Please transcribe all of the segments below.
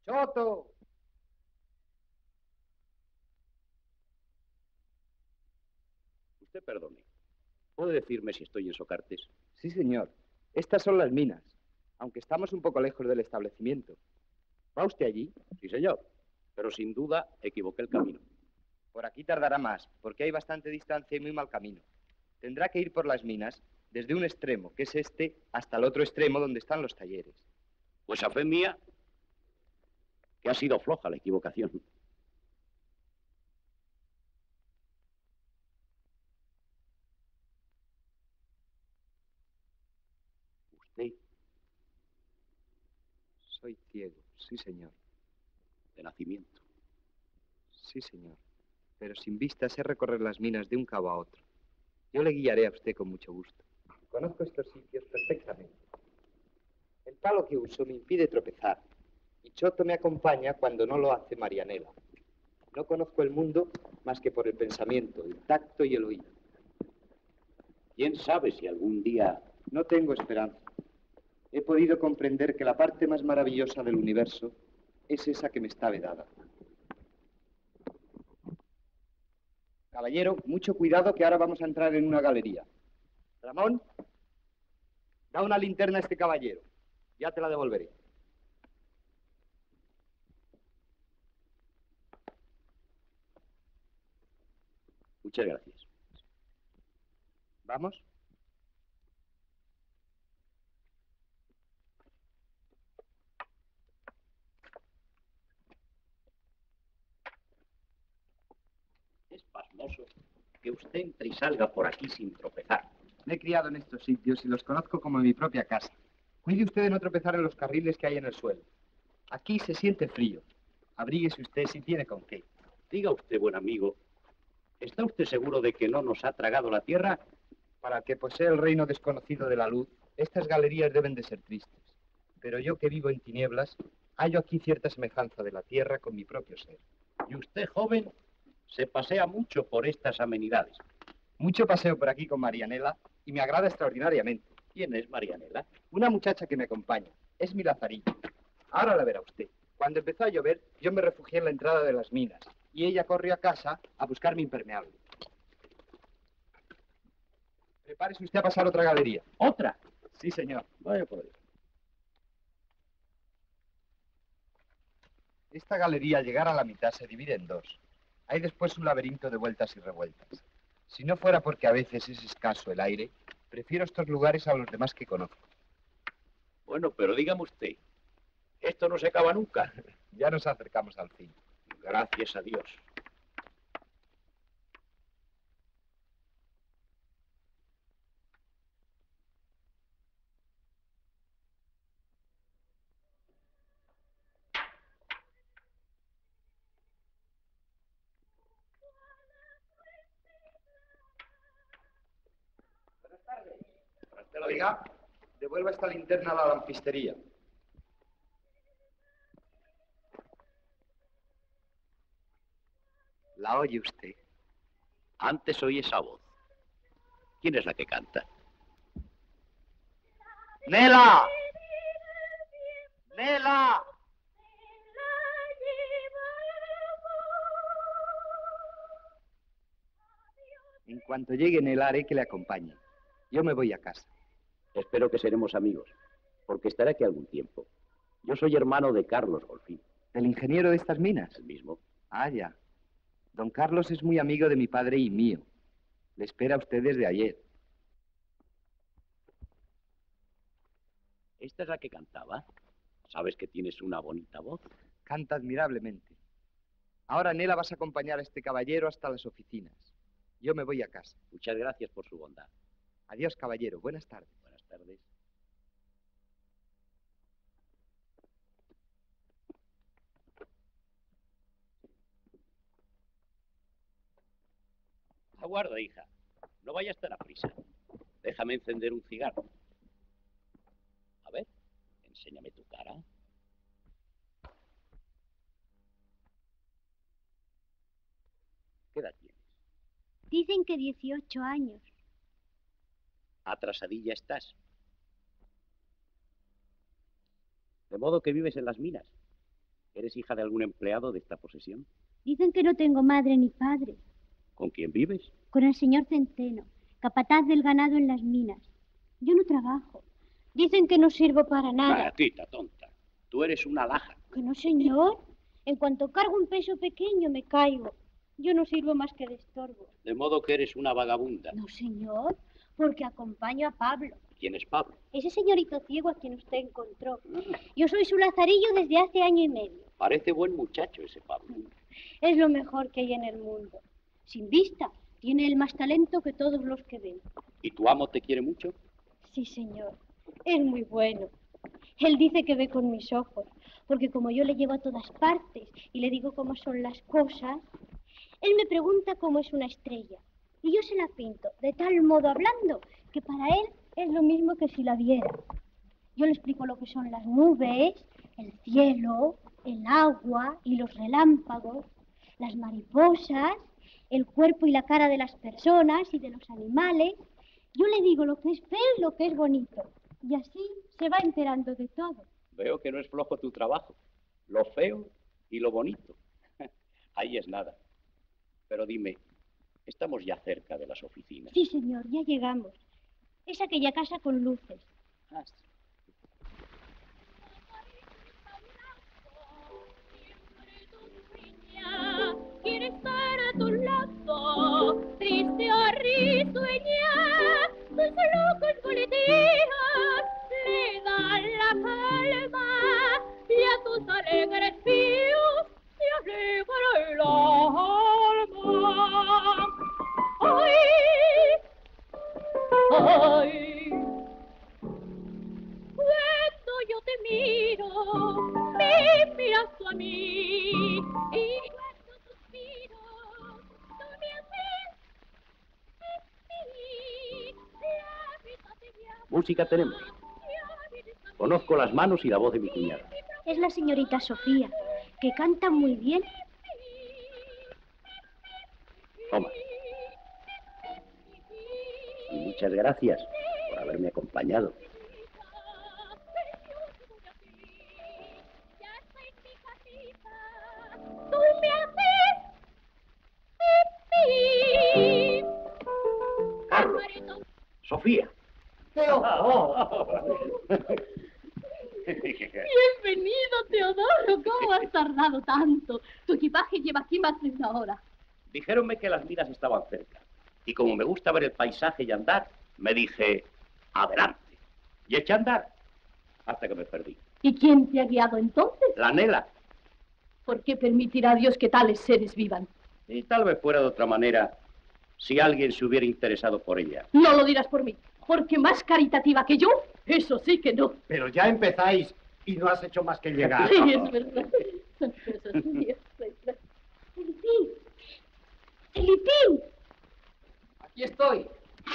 ¡Choto! Usted perdone. ¿Puede decirme si estoy en Socartes? Sí, señor. Estas son las minas, aunque estamos un poco lejos del establecimiento. ¿Va usted allí? Sí, señor. Pero sin duda equivoqué el camino. Por aquí tardará más, porque hay bastante distancia y muy mal camino. Tendrá que ir por las minas desde un extremo, que es este, hasta el otro extremo donde están los talleres. Pues a fe mía, que ha sido floja la equivocación. ¿Usted? Soy ciego, sí, señor. De nacimiento. Sí, señor. Pero sin vista sé recorrer las minas de un cabo a otro. Yo le guiaré a usted con mucho gusto. Conozco estos sitios perfectamente. El palo que uso me impide tropezar. Y Choto me acompaña cuando no lo hace Marianela. No conozco el mundo más que por el pensamiento, el tacto y el oído. ¿Quién sabe si algún día... No tengo esperanza. He podido comprender que la parte más maravillosa del universo es esa que me está vedada. Caballero, mucho cuidado que ahora vamos a entrar en una galería. Ramón, da una linterna a este caballero. Ya te la devolveré. Muchas gracias. ¿Vamos? Es pasmoso que usted entre y salga por aquí sin tropezar. Me he criado en estos sitios y los conozco como en mi propia casa. Cuide usted de no tropezar en los carriles que hay en el suelo. Aquí se siente frío. Abríguese usted si tiene con qué. Diga usted, buen amigo, ¿está usted seguro de que no nos ha tragado la tierra? Para el que posee el reino desconocido de la luz, estas galerías deben de ser tristes. Pero yo que vivo en tinieblas, hallo aquí cierta semejanza de la tierra con mi propio ser. Y usted, joven, se pasea mucho por estas amenidades. Mucho paseo por aquí con Marianela y me agrada extraordinariamente. ¿Quién es Marianela? Una muchacha que me acompaña. Es mi Lazarillo. Ahora la verá usted. Cuando empezó a llover, yo me refugié en la entrada de las minas y ella corrió a casa a buscar mi impermeable. Prepárese usted a pasar otra galería. ¿Otra? Sí, señor. Vaya por ahí. Esta galería, al llegar a la mitad, se divide en dos. Hay después un laberinto de vueltas y revueltas. Si no fuera porque a veces es escaso el aire, prefiero estos lugares a los demás que conozco. Bueno, pero dígame usted, esto no se acaba nunca. Ya nos acercamos al fin. Gracias a Dios. Buenas tardes. Te lo diga, devuelva esta linterna a la lampistería. ¿La oye usted? Antes oí esa voz. ¿Quién es la que canta? ¡Nela! ¡Nela! En cuanto llegue Nela, haré que le acompañe. Yo me voy a casa. Espero que seremos amigos, porque estaré aquí algún tiempo. Yo soy hermano de Carlos Golfín. ¿Del ingeniero de estas minas? El mismo. Ah, ya. Don Carlos es muy amigo de mi padre y mío. Le espera a usted desde ayer. ¿Esta es la que cantaba? ¿Sabes que tienes una bonita voz? Canta admirablemente. Ahora, Nela, vas a acompañar a este caballero hasta las oficinas. Yo me voy a casa. Muchas gracias por su bondad. Adiós, caballero. Buenas tardes. Buenas tardes. Aguarda, hija. No vayas tan a prisa. Déjame encender un cigarro. A ver, enséñame tu cara. ¿Qué edad tienes? Dicen que 18 años. Atrasadilla estás. De modo que vives en las minas. ¿Eres hija de algún empleado de esta posesión? Dicen que no tengo madre ni padre. ¿Con quién vives? Con el señor Centeno, capataz del ganado en las minas. Yo no trabajo. Dicen que no sirvo para nada. Gatita tonta. Tú eres una alhaja. ¿Que no, señor? En cuanto cargo un peso pequeño me caigo. Yo no sirvo más que de estorbo. De modo que eres una vagabunda. No, señor, porque acompaño a Pablo. ¿Quién es Pablo? Ese señorito ciego a quien usted encontró. Yo soy su lazarillo desde hace año y medio. Parece buen muchacho ese Pablo. Es lo mejor que hay en el mundo. Sin vista, tiene el más talento que todos los que ven. ¿Y tu amo te quiere mucho? Sí, señor. Es muy bueno. Él dice que ve con mis ojos, porque como yo le llevo a todas partes y le digo cómo son las cosas, él me pregunta cómo es una estrella. Y yo se la pinto, de tal modo hablando, que para él es lo mismo que si la viera. Yo le explico lo que son las nubes, el cielo, el agua y los relámpagos, las mariposas, el cuerpo y la cara de las personas y de los animales. Yo le digo lo que es feo y lo que es bonito. Y así se va enterando de todo. Veo que no es flojo tu trabajo. Lo feo y lo bonito. Ahí es nada. Pero dime, estamos ya cerca de las oficinas. Sí, señor, ya llegamos. Es aquella casa con luces. Ah, sí. Quiere estar a tu lado, triste o risueña, tus locos boleteos le dan la calma y a tus alegres pies te alegra el alma. ¡Ay! ¡Ay! Cuando yo te miro, me miras tú a mí y cuando suspiro, tú me haces sentir la vida de mi amor. Música tenemos. Conozco las manos y la voz de mi cuñada. Es la señorita Sofía, que canta muy bien. Toma. Y muchas gracias por haberme acompañado. Tú me haces sentir. Carlos. Sofía. Bienvenido, Teodoro. ¿Cómo has tardado tanto? Tu equipaje lleva aquí más de una hora. Dijéronme que las minas estaban cerca. Y como me gusta ver el paisaje y andar, me dije, adelante. Y eché a andar hasta que me perdí. ¿Y quién te ha guiado entonces? La Nela. ¿Por qué permitirá Dios que tales seres vivan? Y tal vez fuera de otra manera, si alguien se hubiera interesado por ella. No lo dirás por mí, porque más caritativa que yo, eso sí que no. Pero ya empezáis y no has hecho más que llegar. Sí, es verdad. Eso sí, es verdad. ¡Felipín! ¡Felipín! Aquí estoy.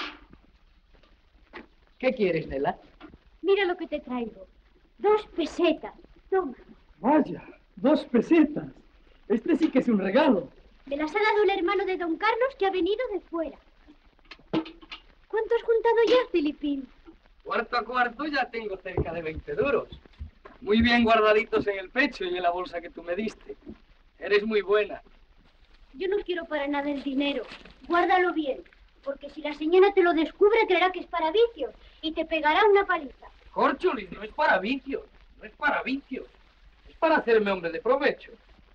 ¿Qué quieres, Nela? Mira lo que te traigo. 2 pesetas. Toma. Vaya, 2 pesetas. Este sí que es un regalo. Me las ha dado el hermano de don Carlos que ha venido de fuera. ¿Cuánto has juntado ya, Felipín? Cuarto a cuarto ya tengo cerca de 20 duros. Muy bien guardaditos en el pecho y en la bolsa que tú me diste. Eres muy buena. Yo no quiero para nada el dinero. Guárdalo bien, porque si la señora te lo descubre, creerá que es para vicios y te pegará una paliza. Córcholis, no es para vicios. No es para vicios. Es para hacerme hombre de provecho.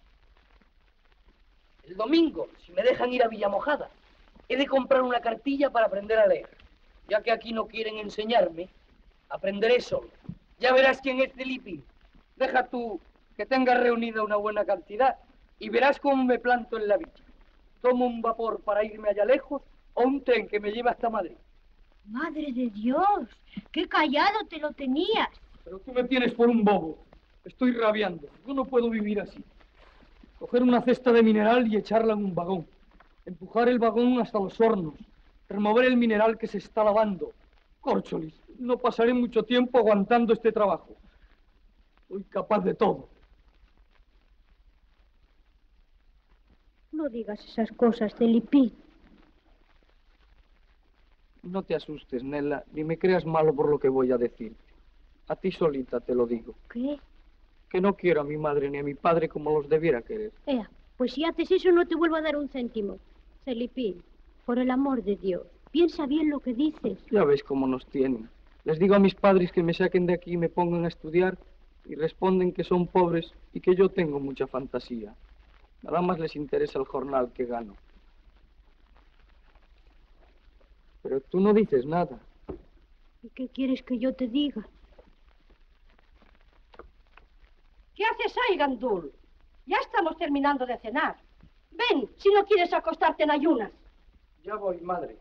El domingo, si me dejan ir a Villamojada, he de comprar una cartilla para aprender a leer. Ya que aquí no quieren enseñarme, aprenderé solo. Ya verás quién es Felipín. Deja tú que tengas reunida una buena cantidad y verás cómo me planto en la villa. Tomo un vapor para irme allá lejos o un tren que me lleva hasta Madrid. ¡Madre de Dios! ¡Qué callado te lo tenías! Pero tú me tienes por un bobo. Estoy rabiando. Yo no puedo vivir así. Coger una cesta de mineral y echarla en un vagón. Empujar el vagón hasta los hornos. Remover el mineral que se está lavando. Córcholis, no pasaré mucho tiempo aguantando este trabajo. Soy capaz de todo. No digas esas cosas, Felipín. No te asustes, Nela, ni me creas malo por lo que voy a decir. A ti solita te lo digo. ¿Qué? que no quiero a mi madre ni a mi padre como los debiera querer. Ea, pues si haces eso no te vuelvo a dar un céntimo. Felipín, por el amor de Dios, piensa bien lo que dices. Ya ves cómo nos tienen. Les digo a mis padres que me saquen de aquí y me pongan a estudiar y responden que son pobres y que yo tengo mucha fantasía. Nada más les interesa el jornal que gano. Pero tú no dices nada. ¿Y qué quieres que yo te diga? ¿Qué haces ahí, Gandul? Ya estamos terminando de cenar. Ven, si no quieres acostarte en ayunas. Ya voy, madre.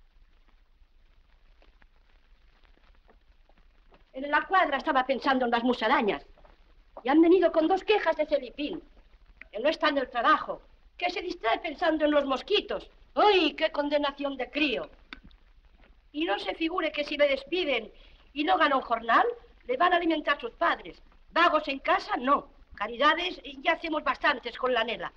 En la cuadra estaba pensando en las musarañas. Y han venido con 2 quejas de Felipín. Que no está en el trabajo. Que se distrae pensando en los mosquitos. ¡Ay, qué condenación de crío! Y no se figure que si le despiden y no gana un jornal, le van a alimentar sus padres. Vagos en casa, no. Caridades, ya hacemos bastantes con la Nela.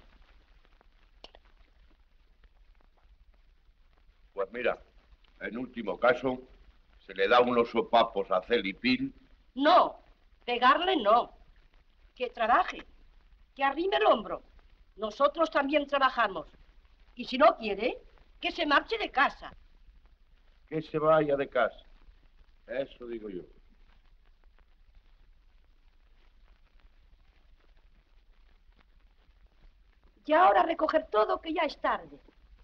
Pues mira, en último caso, se le da unos sopapos a Felipín. No, pegarle no. Que trabaje, que arrime el hombro. Nosotros también trabajamos. Y si no quiere, que se marche de casa. Que se vaya de casa. Eso digo yo. Y ahora recoger todo, que ya es tarde.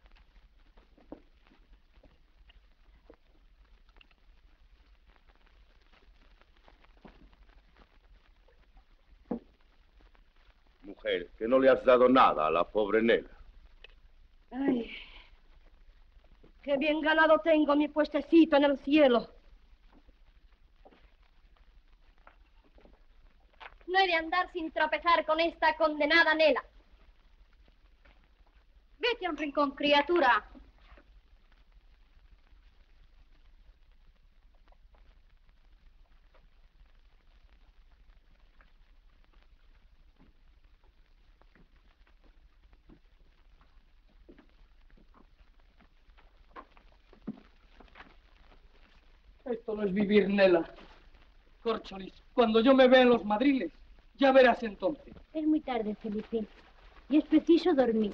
Mujer, que no le has dado nada a la pobre Nela. Ay, qué bien ganado tengo mi puestecito en el cielo. No he de andar sin tropezar con esta condenada Nela. Vete a un rincón, criatura. Esto no es vivir, Nela. Córcholis, cuando yo me vea en los madriles, ya verás entonces. Es muy tarde, Felipín, y es preciso dormir.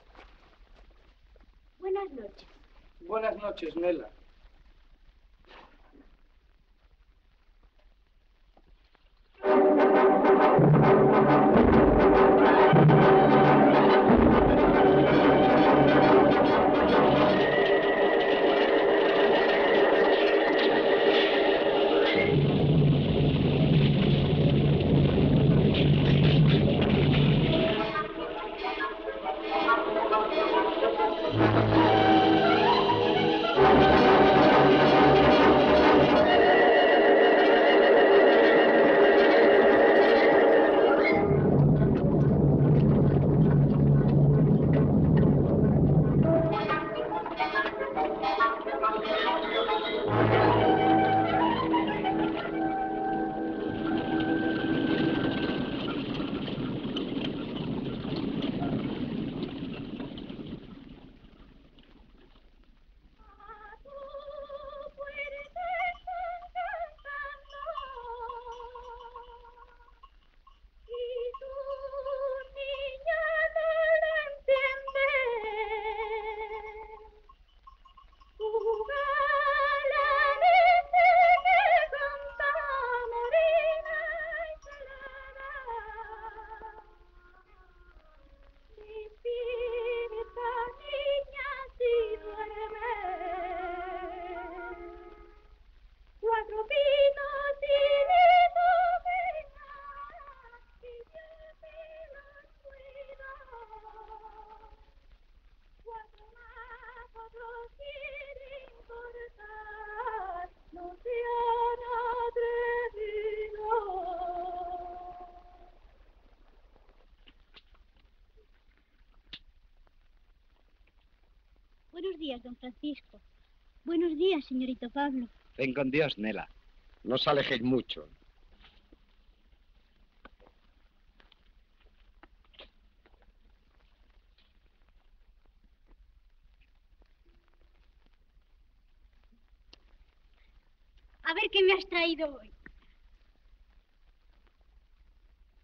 Buenas noches. Buenas noches, Nela. Buenos días, don Francisco. Buenos días, señorito Pablo. Ven con Dios, Nela. No os alejéis mucho. A ver qué me has traído hoy.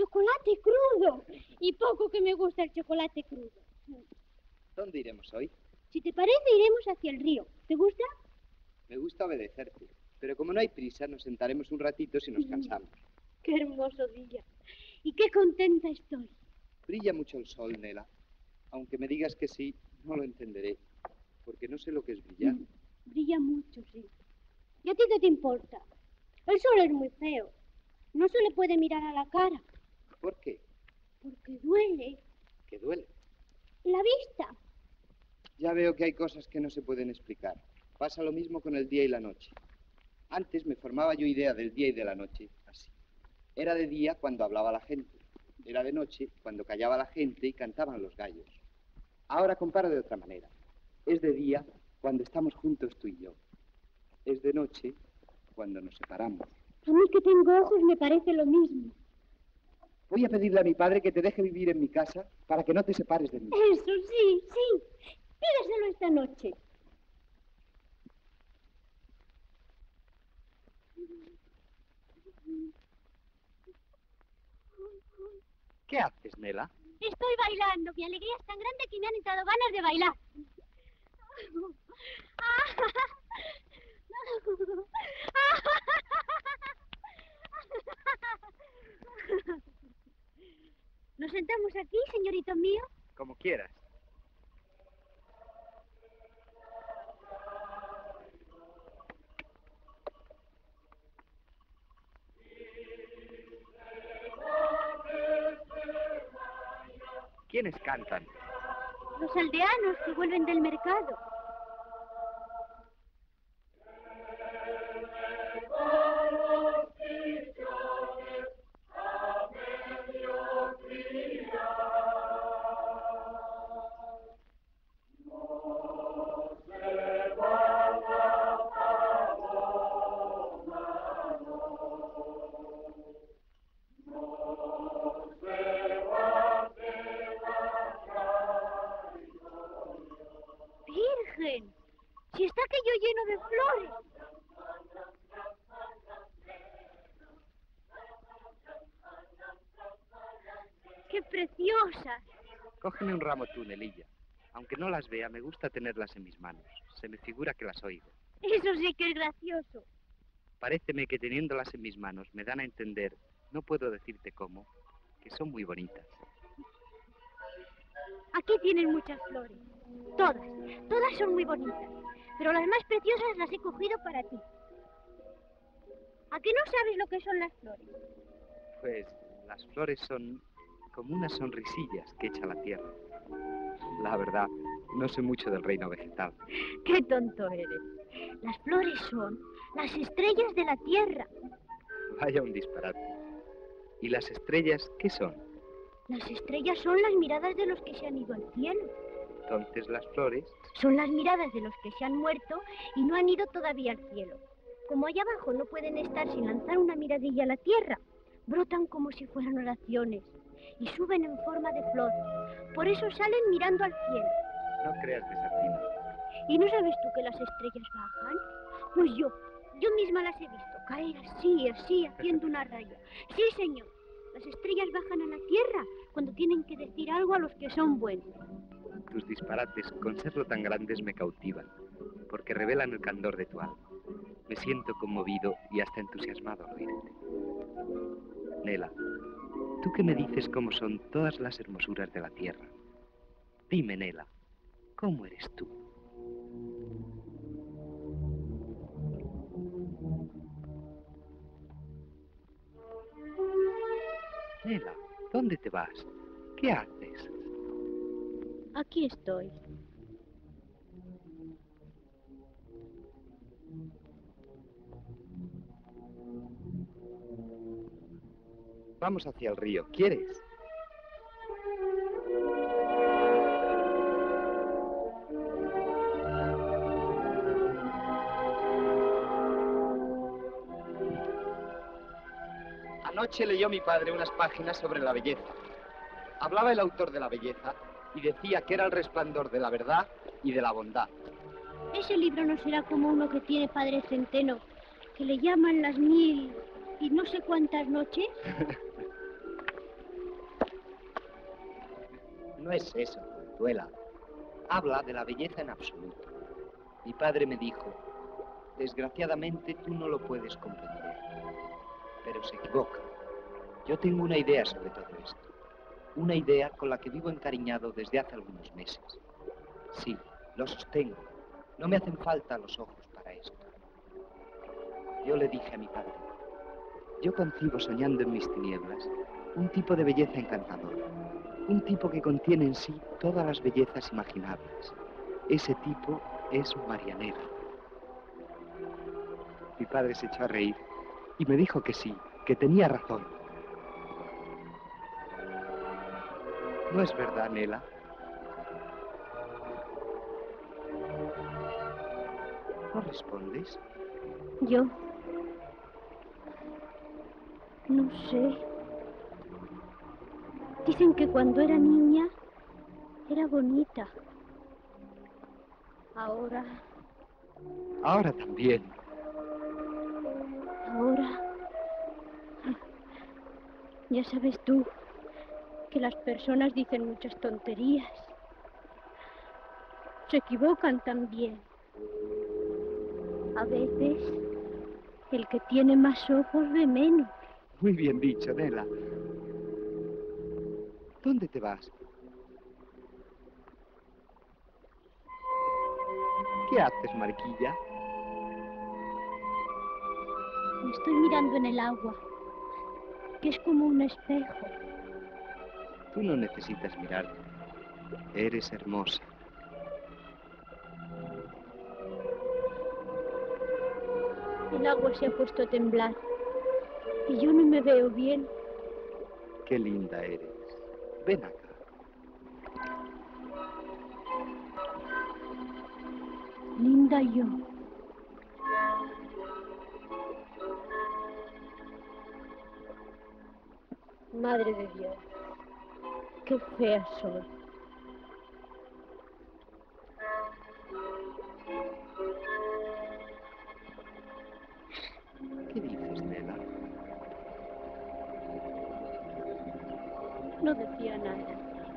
chocolate crudo. Y poco que me gusta el chocolate crudo. ¿Dónde iremos hoy? Si te parece, iremos hacia el río. ¿Te gusta? Me gusta obedecerte, pero como no hay prisa, nos sentaremos un ratito si nos cansamos. Qué hermoso día. Y qué contenta estoy. Brilla mucho el sol, Nela. Aunque me digas que sí, no lo entenderé, porque no sé lo que es brillar. Brilla mucho, sí. ¿Y a ti qué te importa? El sol es muy feo. No se le puede mirar a la cara. ¿Por qué? Porque duele. ¿Qué duele? La vista. Ya veo que hay cosas que no se pueden explicar. Pasa lo mismo con el día y la noche. Antes me formaba yo idea del día y de la noche así. Era de día cuando hablaba la gente. Era de noche cuando callaba la gente y cantaban los gallos. Ahora comparo de otra manera. Es de día cuando estamos juntos tú y yo. Es de noche cuando nos separamos. A mí que tengo ojos me parece lo mismo. Voy a pedirle a mi padre que te deje vivir en mi casa para que no te separes de mí. Eso, sí, sí. Pídeselo esta noche. ¿Qué haces, Nela? Estoy bailando. Mi alegría es tan grande que me han entrado ganas de bailar. ¿Nos sentamos aquí, señorito mío? Como quieras. ¿Quiénes cantan? Los aldeanos que vuelven del mercado. Virgen, si está aquello lleno de flores. ¡Qué preciosas! Cógeme un ramo tú, Nelilla. Aunque no las vea, me gusta tenerlas en mis manos. Se me figura que las oigo. Eso sí que es gracioso. Paréceme que teniéndolas en mis manos me dan a entender, no puedo decirte cómo, que son muy bonitas. Aquí tienen muchas flores. Todas son muy bonitas. Pero las más preciosas las he cogido para ti. ¿A qué no sabes lo que son las flores? Pues las flores son como unas sonrisillas que echa la tierra. La verdad, no sé mucho del reino vegetal. ¡Qué tonto eres! Las flores son las estrellas de la tierra. Vaya un disparate. ¿Y las estrellas qué son? Las estrellas son las miradas de los que se han ido al cielo. Entonces las flores... Son las miradas de los que se han muerto y no han ido todavía al cielo. Como allá abajo no pueden estar sin lanzar una miradilla a la tierra, brotan como si fueran oraciones y suben en forma de flor. Por eso salen mirando al cielo. No creas desatino. ¿Y no sabes tú que las estrellas bajan? Pues yo misma las he visto caer así, haciendo una raya. Sí, señor. Las estrellas bajan a la tierra cuando tienen que decir algo a los que son buenos. Tus disparates, con serlo tan grandes, me cautivan, porque revelan el candor de tu alma. Me siento conmovido y hasta entusiasmado al oírte. Nela, ¿tú qué me dices cómo son todas las hermosuras de la tierra? Dime, Nela, ¿cómo eres tú? Nela, ¿dónde te vas? ¿Qué haces? Aquí estoy. Vamos hacia el río, ¿quieres? Anoche leyó mi padre unas páginas sobre la belleza. Hablaba el autor de la belleza y decía que era el resplandor de la verdad y de la bondad. Ese libro no será como uno que tiene Padre Centeno, que le llaman las 1000 y no sé cuántas noches. No es eso, Consuela. Habla de la belleza en absoluto. Mi padre me dijo, desgraciadamente tú no lo puedes comprender. Pero se equivoca. Yo tengo una idea sobre todo esto. Una idea con la que vivo encariñado desde hace algunos meses. Sí, lo sostengo. No me hacen falta los ojos para esto. Yo le dije a mi padre, yo concibo soñando en mis tinieblas un tipo de belleza encantadora. Un tipo que contiene en sí todas las bellezas imaginables. Ese tipo es Marianela. Mi padre se echó a reír y me dijo que sí, que tenía razón. ¿No es verdad, Nela? ¿No respondes? Yo. No sé. Dicen que cuando era niña era bonita. Ahora. Ahora también. Ahora. Ya sabes tú que las personas dicen muchas tonterías. Se equivocan también. A veces el que tiene más ojos ve menos. Muy bien dicho, Nela. ¿Dónde te vas? ¿Qué haces, Mariquilla? Me estoy mirando en el agua, que es como un espejo. Tú no necesitas mirarte. Eres hermosa. El agua se ha puesto a temblar y yo no me veo bien. Qué linda eres. Ven acá. Linda yo. Madre de Dios, qué fea soy. ¿Qué dices, Nela? No decía nada.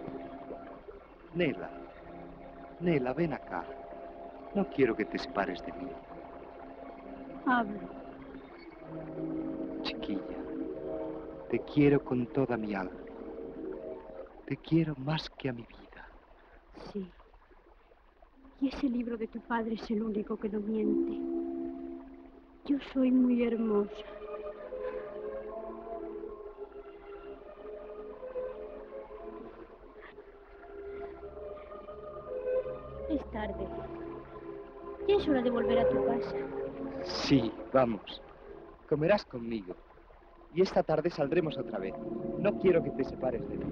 Nela. Nela, ven acá. No quiero que te separes de mí. Hablo. Chiquilla, te quiero con toda mi alma. Te quiero más que a mi vida. Sí. Y ese libro de tu padre es el único que no miente. Yo soy muy hermosa. Es tarde. Ya es hora de volver a tu casa. Sí, vamos. Comerás conmigo. Y esta tarde saldremos otra vez. No quiero que te separes de mí.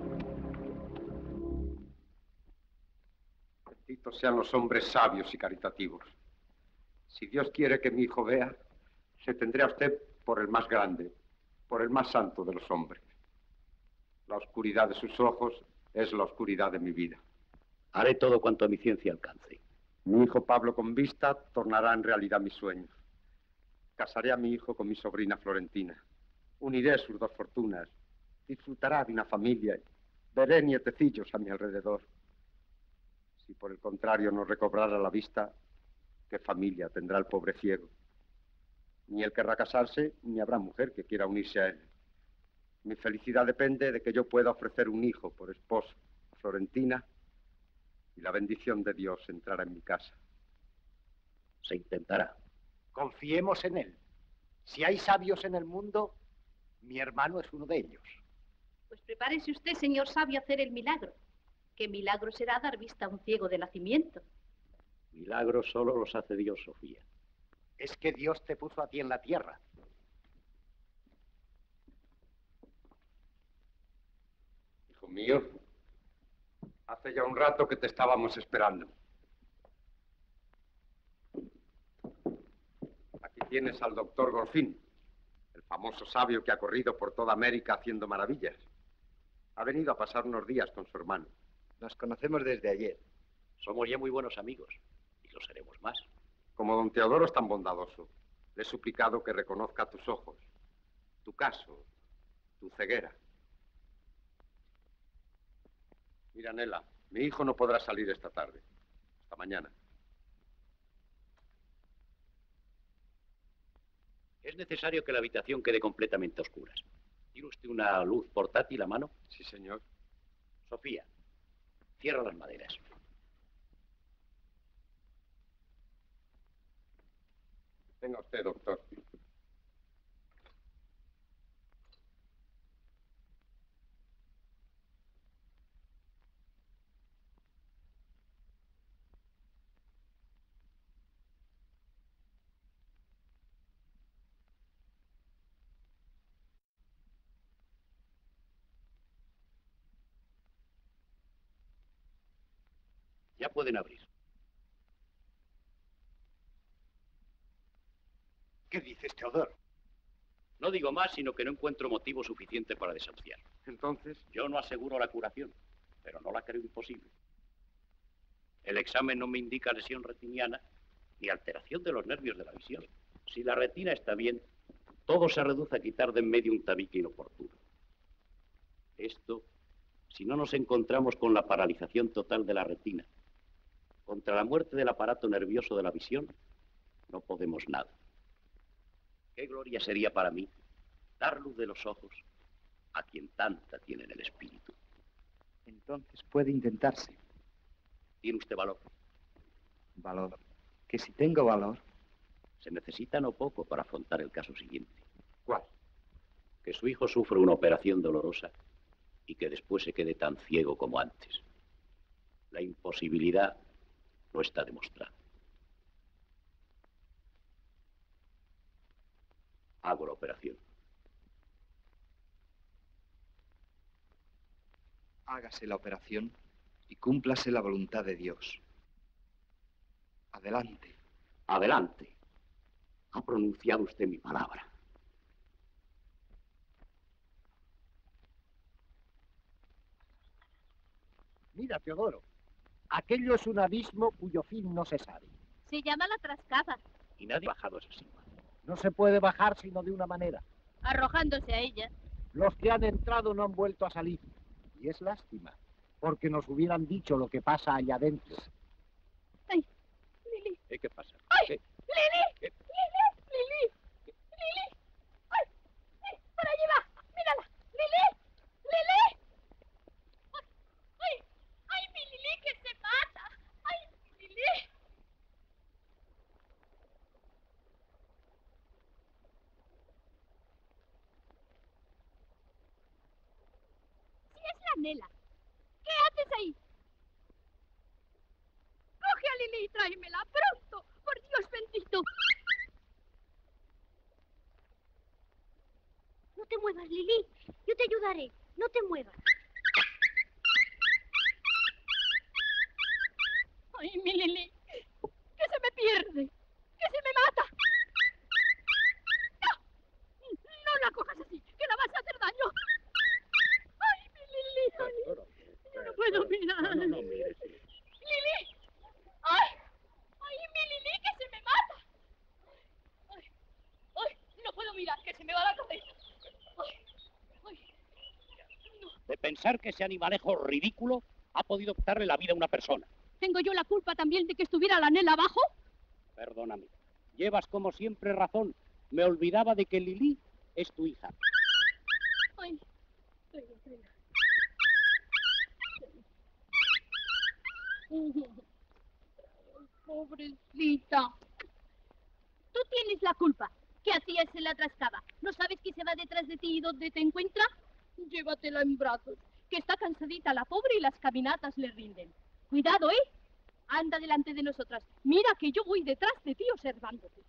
Benditos sean los hombres sabios y caritativos. Si Dios quiere que mi hijo vea, se tendré a usted por el más grande, por el más santo de los hombres. La oscuridad de sus ojos es la oscuridad de mi vida. Haré todo cuanto a mi ciencia alcance. Mi hijo Pablo con vista tornará en realidad mis sueños. Casaré a mi hijo con mi sobrina Florentina. Uniré sus dos fortunas. Disfrutará de una familia. Veré nietecillos a mi alrededor. Si por el contrario no recobrara la vista, ¿qué familia tendrá el pobre ciego? Ni él querrá casarse, ni habrá mujer que quiera unirse a él. Mi felicidad depende de que yo pueda ofrecer un hijo por esposo a Florentina y la bendición de Dios entrará en mi casa. Se intentará. Confiemos en él. Si hay sabios en el mundo, mi hermano es uno de ellos. Pues prepárese usted, señor sabio, a hacer el milagro. ¿Qué milagro será dar vista a un ciego de nacimiento? Milagros solo los hace Dios, Sofía. Es que Dios te puso a ti en la tierra. Hijo mío, hace ya un rato que te estábamos esperando. Aquí tienes al doctor Gorfín, el famoso sabio que ha corrido por toda América haciendo maravillas. Ha venido a pasar unos días con su hermano. Nos conocemos desde ayer. Somos ya muy buenos amigos y lo seremos más. Como don Teodoro es tan bondadoso, le he suplicado que reconozca tus ojos, tu caso, tu ceguera. Mira, Nela, mi hijo no podrá salir esta tarde. Hasta mañana. Es necesario que la habitación quede completamente a oscuras. ¿Tiene usted una luz portátil a mano? Sí, señor. Sofía, cierra las maderas. Venga usted, doctor. Ya pueden abrir. ¿Qué dices, Teodoro? No digo más, sino que no encuentro motivo suficiente para desahuciar. Entonces, Yo no aseguro la curación, pero no la creo imposible. El examen no me indica lesión retiniana ni alteración de los nervios de la visión. Si la retina está bien, todo se reduce a quitar de en medio un tabique inoportuno. Esto, si no nos encontramos con la paralización total de la retina, contra la muerte del aparato nervioso de la visión, no podemos nada. Qué gloria sería para mí dar luz de los ojos a quien tanta tiene en el espíritu. Entonces puede intentarse. ¿Tiene usted valor? Valor. Que si tengo valor. Se necesita no poco para afrontar el caso siguiente. ¿cuál? Que su hijo sufra una operación dolorosa y que después se quede tan ciego como antes. La imposibilidad no está demostrada. Hago la operación. Hágase la operación y cúmplase la voluntad de Dios. Adelante. Adelante. Ha pronunciado usted mi palabra. Mira, Teodoro, aquello es un abismo cuyo fin no se sabe. Se llama la Trascada. Y nadie ha bajado esa cima. No se puede bajar sino de una manera. Arrojándose a ella. Los que han entrado no han vuelto a salir. Y es lástima, porque nos hubieran dicho lo que pasa allá adentro. ¡Ay, Lili! ¿Qué pasa? ¡Ay, ¿Qué? Lili! ¿Qué? ¡Lili! ¡Lili! ¡Ay! ¡Ay! ¡Por allí va! ¡Mírala! ¡Lili! ¡Lili! ¡Ay! ¡Ay! ¡Ay, mi Lili, que se mata! ¡Ay, Lili! ¡Sí es la Nela! ¿Qué haces ahí? Coge a Lili y tráemela pronto, por Dios bendito. No te muevas, Lili. Yo te ayudaré. No te muevas. Ay, mi Lili, que se me pierde, que se me mata. No, no la cojas así, que la vas a hacer daño. Ay, mi Lili, ay, yo no puedo mirar. No mires. Lili, ay, ay, mi Lili, que se me mata. Ay, ay, no puedo mirar, que se me va la cabeza. Ay, ay, no. De pensar que ese animalejo ridículo ha podido quitarle la vida a una persona. ¿Tengo yo la culpa también de que estuviera la Nela abajo? Perdóname. Llevas como siempre razón. Me olvidaba de que Lili es tu hija. Ay, venga, venga. Pobrecita. Tú tienes la culpa. ¿Qué hacías en la Trascada? ¿No sabes que se va detrás de ti y dónde te encuentra? Llévatela en brazos, que está cansadita la pobre y las caminatas le rinden. Cuidado, ¿eh? Anda delante de nosotras. Mira que yo voy detrás de ti observándote.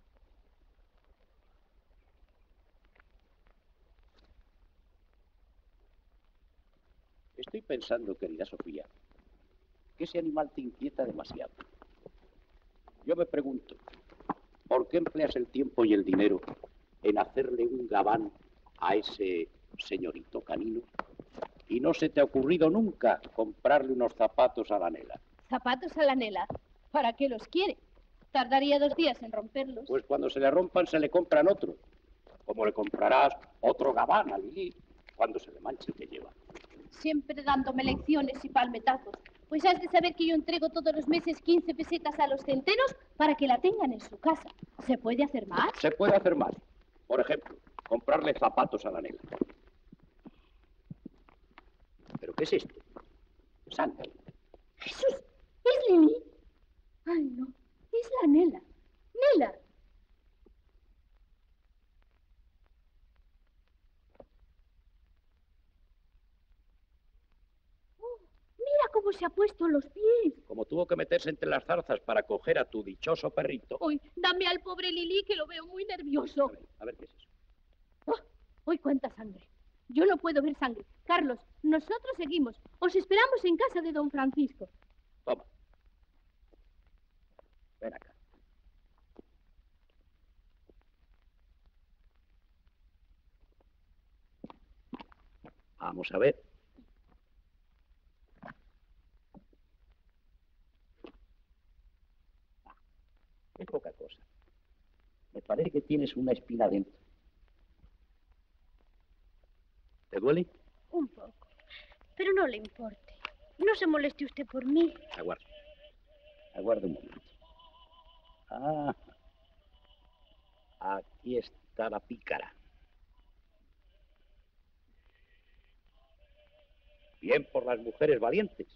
Estoy pensando, querida Sofía, que ese animal te inquieta demasiado. Yo me pregunto, ¿por qué empleas el tiempo y el dinero en hacerle un gabán a ese señorito canino? Y no se te ha ocurrido nunca comprarle unos zapatos a la Nela. ¿Zapatos a la Nela? ¿Para qué los quiere? Tardaría 2 días en romperlos. Pues cuando se le rompan se le compran otros. Como le comprarás otro gabán a Lili cuando se le manche y te lleva. siempre dándome lecciones y palmetazos. Pues has de saber que yo entrego todos los meses 15 pesetas a los centenos para que la tengan en su casa. ¿Se puede hacer más? Se puede hacer más. Por ejemplo, comprarle zapatos a la Nela. ¿Pero qué es esto? Sangre. ¡Jesús! ¿Es Lili? Ay, no. Es la Nela. ¡Nela! Oh, mira cómo se ha puesto los pies. Como tuvo que meterse entre las zarzas para coger a tu dichoso perrito. Uy, dame al pobre Lili que lo veo muy nervioso. A ver qué es eso. Oh, uy, cuánta sangre. Yo no puedo ver sangre. Carlos, nosotros seguimos. Os esperamos en casa de don Francisco. Toma. Ven acá. Vamos a ver. Es poca cosa. Me parece que tienes una espina dentro. ¿Te duele? Un poco. Pero no le importe. No se moleste usted por mí. Aguarda. Aguarda un momento. Ah. Aquí está la pícara. Bien por las mujeres valientes.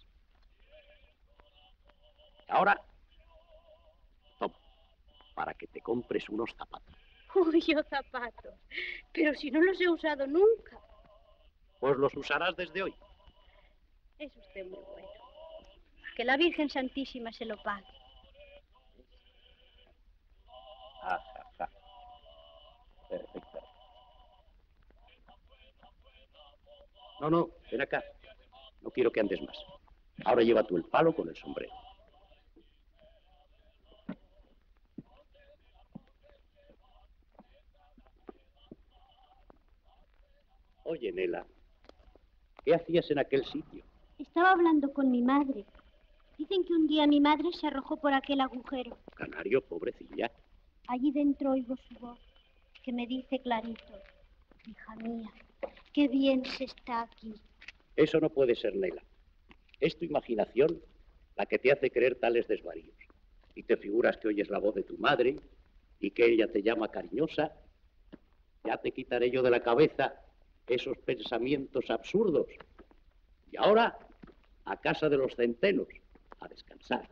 Ahora, toma, para que te compres unos zapatos. Uy, yo zapatos. Pero si no los he usado nunca. Pues los usarás desde hoy. Es usted muy bueno. Que la Virgen Santísima se lo pague. Ajá. Perfecto. No, ven acá. No quiero que andes más. Ahora lleva tú el palo con el sombrero. Oye, Nela, ¿qué hacías en aquel sitio? Estaba hablando con mi madre. Dicen que un día mi madre se arrojó por aquel agujero. Canario, pobrecilla. Allí dentro oigo su voz, que me dice clarito: hija mía, qué bien se está aquí. Eso no puede ser, Nela. Es tu imaginación la que te hace creer tales desvaríos. Y te figuras que oyes la voz de tu madre y que ella te llama cariñosa. Ya te quitaré yo de la cabeza esos pensamientos absurdos. Y ahora, a casa de los centenos, a descansar.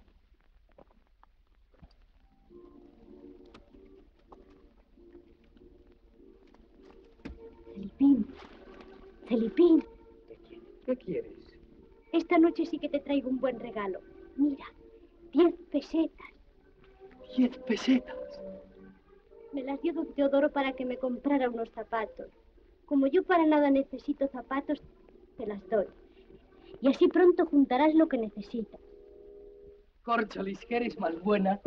Felipín. ¿Qué quieres? Esta noche sí que te traigo un buen regalo. Mira, 10 pesetas. 10 pesetas. Me las dio don Teodoro para que me comprara unos zapatos. Como yo para nada necesito zapatos, te las doy. Y así pronto juntarás lo que necesitas. Córcholis, que eres más buena.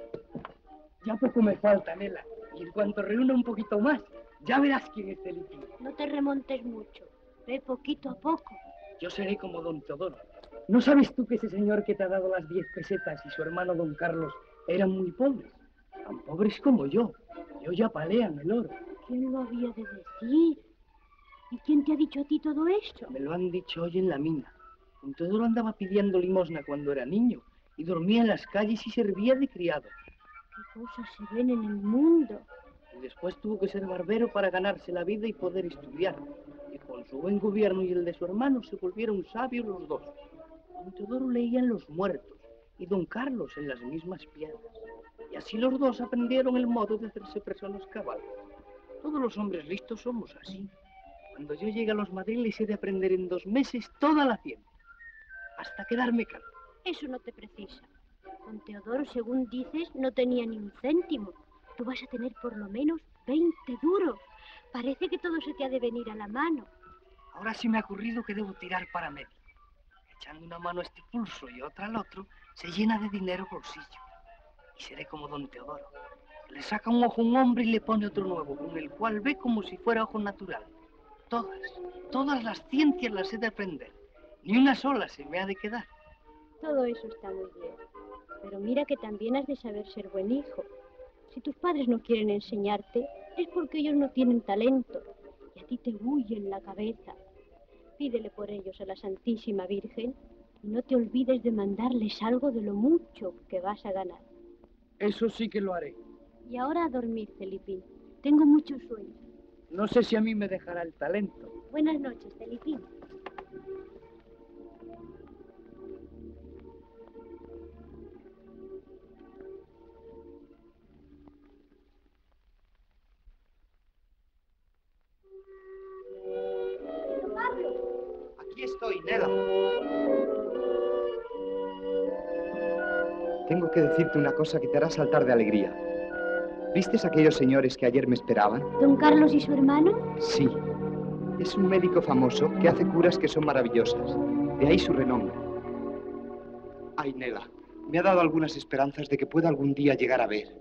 Ya poco me falta, Nela. Y en cuanto reúna un poquito más, ya verás quién es Felipín. No te remontes mucho. Ve poquito a poco. Yo seré como don Teodoro. ¿No sabes tú que ese señor que te ha dado las 10 pesetas y su hermano don Carlos eran muy pobres? Tan pobres como yo. Y hoy ya palean el oro. ¿Quién lo había de decir? ¿Y quién te ha dicho a ti todo esto? Me lo han dicho hoy en la mina. Don Teodoro andaba pidiendo limosna cuando era niño y dormía en las calles y servía de criado. ¿Qué cosas se ven en el mundo? Y después tuvo que ser barbero para ganarse la vida y poder estudiar. Y con su buen gobierno y el de su hermano se volvieron sabios los dos. Don Teodoro leía en los muertos y don Carlos en las mismas piedras. Y así los dos aprendieron el modo de hacerse personas cabales. Todos los hombres listos somos así. Cuando yo llegue a los madriles he de aprender en 2 meses toda la ciencia, hasta quedarme calvo. Eso no te precisa. Don Teodoro, según dices, no tenía ni un céntimo. Tú vas a tener por lo menos 20 duros. Parece que todo se te ha de venir a la mano. Ahora sí me ha ocurrido que debo tirar para medio. Echando una mano a este pulso y otra al otro, se llena de dinero el bolsillo. Y seré como don Teodoro. Le saca un ojo a un hombre y le pone otro nuevo, con el cual ve como si fuera ojo natural. Todas las ciencias las he de aprender. Ni una sola se me ha de quedar. Todo eso está muy bien. Pero mira que también has de saber ser buen hijo. Si tus padres no quieren enseñarte, es porque ellos no tienen talento. Y a ti te bulle en la cabeza. Pídele por ellos a la Santísima Virgen y no te olvides de mandarles algo de lo mucho que vas a ganar. Eso sí que lo haré. Y ahora a dormir, Felipín. Tengo mucho sueño. No sé si a mí me dejará el talento. Buenas noches, Felipín. Aquí estoy, Nela. Tengo que decirte una cosa que te hará saltar de alegría. ¿Vistes a aquellos señores que ayer me esperaban? ¿Don Carlos y su hermano? Sí. Es un médico famoso que hace curas que son maravillosas. De ahí su renombre. Ay, Nela, me ha dado algunas esperanzas de que pueda algún día llegar a ver.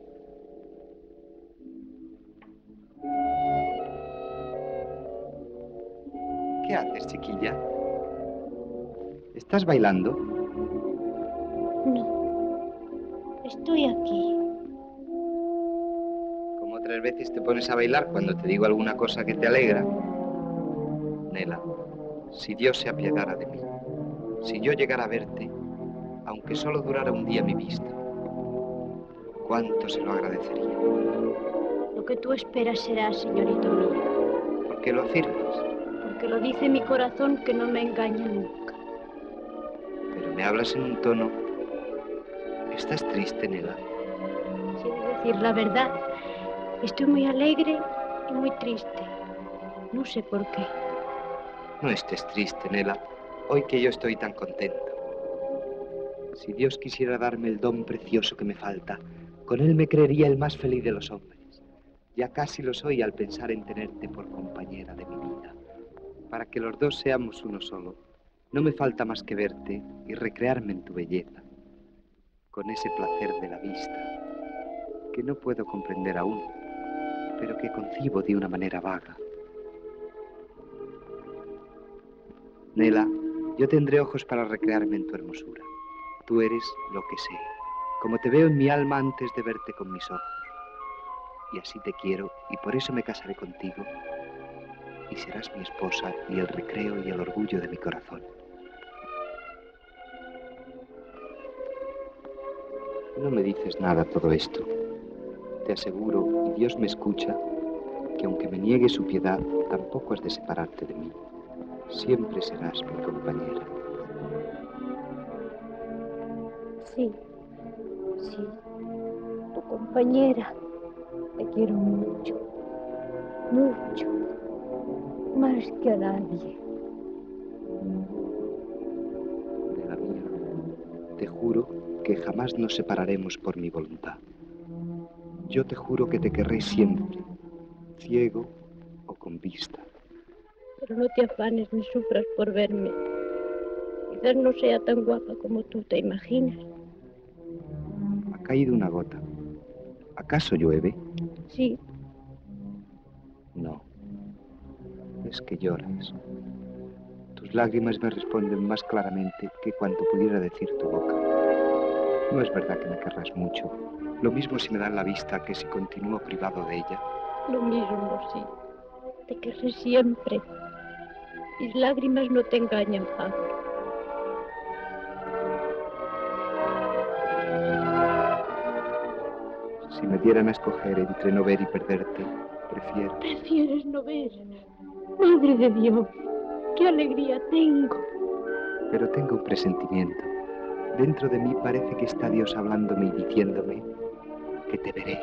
¿Qué haces, chiquilla? ¿Estás bailando? No. Estoy aquí. Como otras veces te pones a bailar cuando te digo alguna cosa que te alegra. Nela, si Dios se apiadara de mí, si yo llegara a verte, aunque solo durara un día mi vista, cuánto se lo agradecería. Lo que tú esperas será, señorito mío. ¿Por qué lo afirmas? Porque lo dice mi corazón que no me engaña nunca. Pero me hablas en un tono... ¿Estás triste, Nela? Si he de decir la verdad, estoy muy alegre y muy triste. No sé por qué. No estés triste, Nela, hoy que yo estoy tan contento. Si Dios quisiera darme el don precioso que me falta, con él me creería el más feliz de los hombres. Ya casi lo soy al pensar en tenerte por compañera de mi vida. Para que los dos seamos uno solo, no me falta más que verte y recrearme en tu belleza, con ese placer de la vista, que no puedo comprender aún, pero que concibo de una manera vaga. Nela, yo tendré ojos para recrearme en tu hermosura. Tú eres lo que sé, como te veo en mi alma antes de verte con mis ojos. Y así te quiero, y por eso me casaré contigo, y serás mi esposa, y el recreo y el orgullo de mi corazón. No me dices nada todo esto. Te aseguro, y Dios me escucha, que aunque me niegue su piedad, tampoco has de separarte de mí. Siempre serás mi compañera. Sí, sí, tu compañera. Te quiero mucho, mucho, más que a nadie. Nela mía, te juro que jamás nos separaremos por mi voluntad. Yo te juro que te querré siempre, ciego o con vista. Pero no te afanes ni sufras por verme. Quizás no sea tan guapa como tú te imaginas. Ha caído una gota. ¿Acaso llueve? Sí. No. Es que lloras. Tus lágrimas me responden más claramente que cuanto pudiera decir tu boca. No es verdad que me querrás mucho. Lo mismo si me dan la vista que si continúo privado de ella. Lo mismo, sí. Te querré siempre. Mis lágrimas no te engañan, Pablo. Si me dieran a escoger entre no ver y perderte, prefiero... ¿Prefieres no ver? Madre de Dios, qué alegría tengo. Pero tengo un presentimiento. Dentro de mí parece que está Dios hablándome y diciéndome que te veré.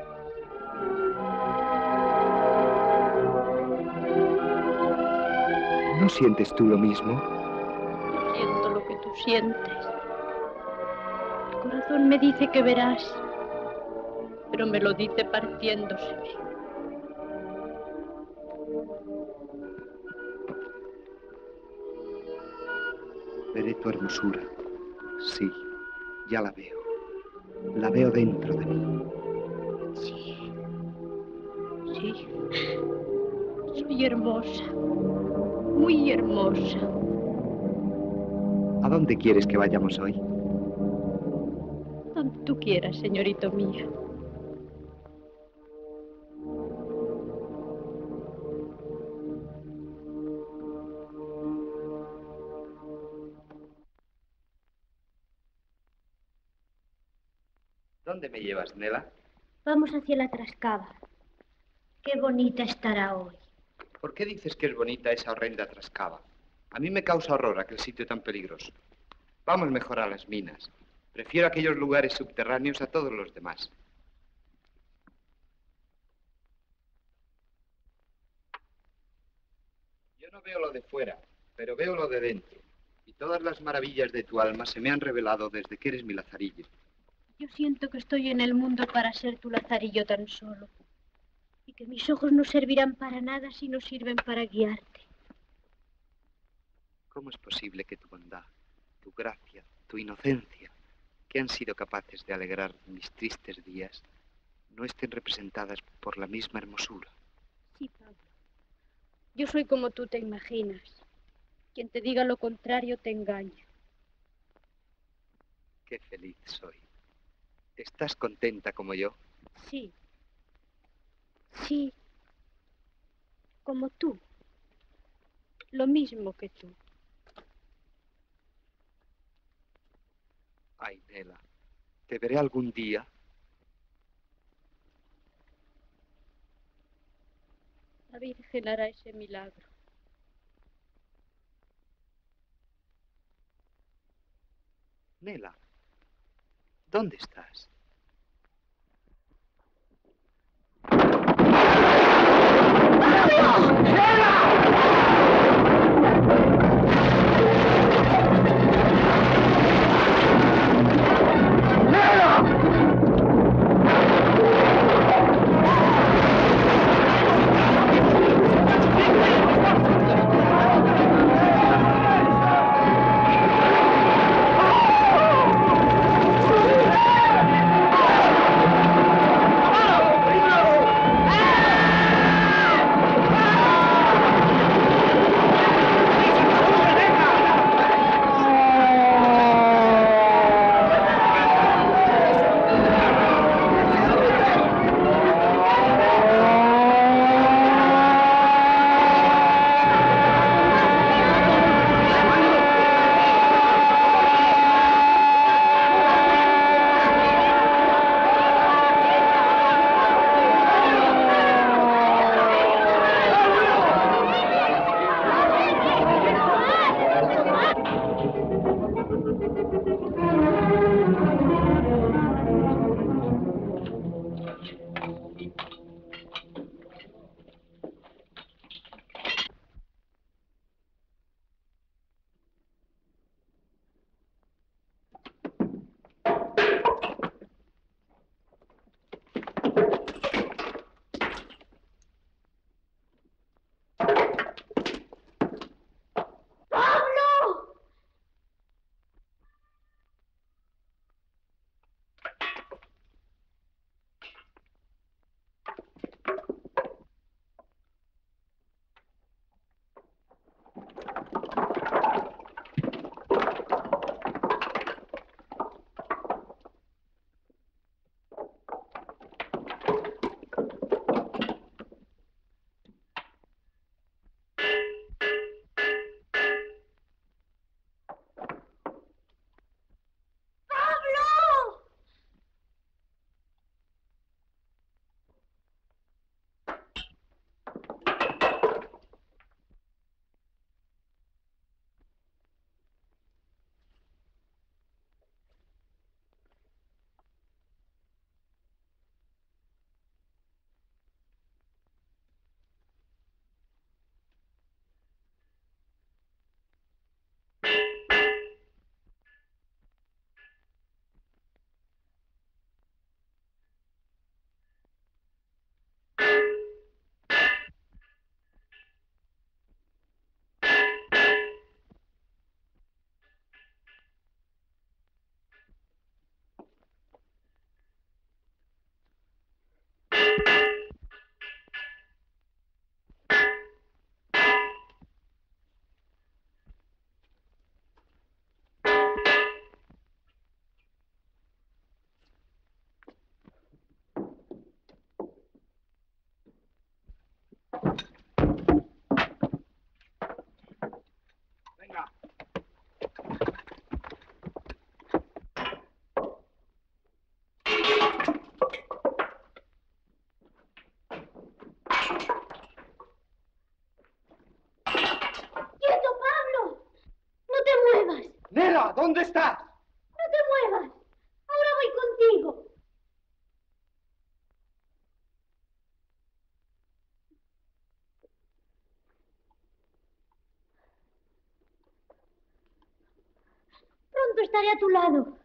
¿No sientes tú lo mismo? Yo siento lo que tú sientes. El corazón me dice que verás, pero me lo dice partiéndose. Veré tu hermosura. Sí, ya la veo. La veo dentro de mí. Sí. Sí. Soy hermosa. Muy hermosa. ¿A dónde quieres que vayamos hoy? Donde tú quieras, señorito mío. dónde me llevas, Nela? Vamos hacia la Trascava. Qué bonita estará hoy. ¿Por qué dices que es bonita esa horrenda Trascava? A mí me causa horror aquel sitio tan peligroso. Vamos mejor a las minas. Prefiero aquellos lugares subterráneos a todos los demás. Yo no veo lo de fuera, pero veo lo de dentro. Y todas las maravillas de tu alma se me han revelado desde que eres mi Lazarillo. Yo siento que estoy en el mundo para ser tu Lazarillo tan solo. Y que mis ojos no servirán para nada si no sirven para guiarte. ¿Cómo es posible que tu bondad, tu gracia, tu inocencia, que han sido capaces de alegrar mis tristes días, no estén representadas por la misma hermosura? Sí, Pablo. Yo soy como tú te imaginas. Quien te diga lo contrario te engaña. Qué feliz soy. ¿Estás contenta como yo? Sí. Sí. Como tú. Lo mismo que tú. Ay, Nela, ¿te veré algún día? La Virgen hará ese milagro. Nela, ¿dónde estás? ¿Dónde estás? No te muevas. Ahora voy contigo. Pronto estaré a tu lado.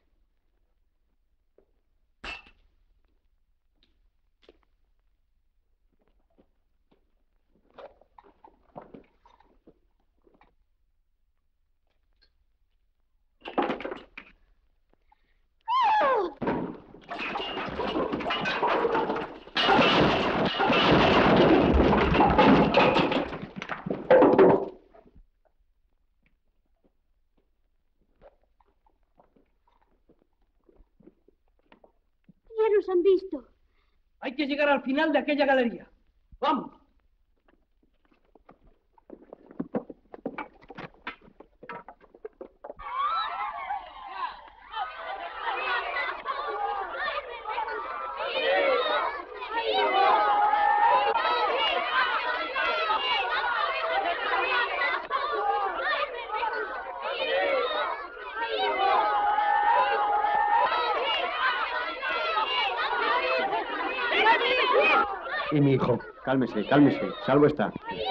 Ya nos han visto. Hay que llegar al final de aquella galería. ¡Vamos! Y mi hijo, cálmese, cálmese, salvo está.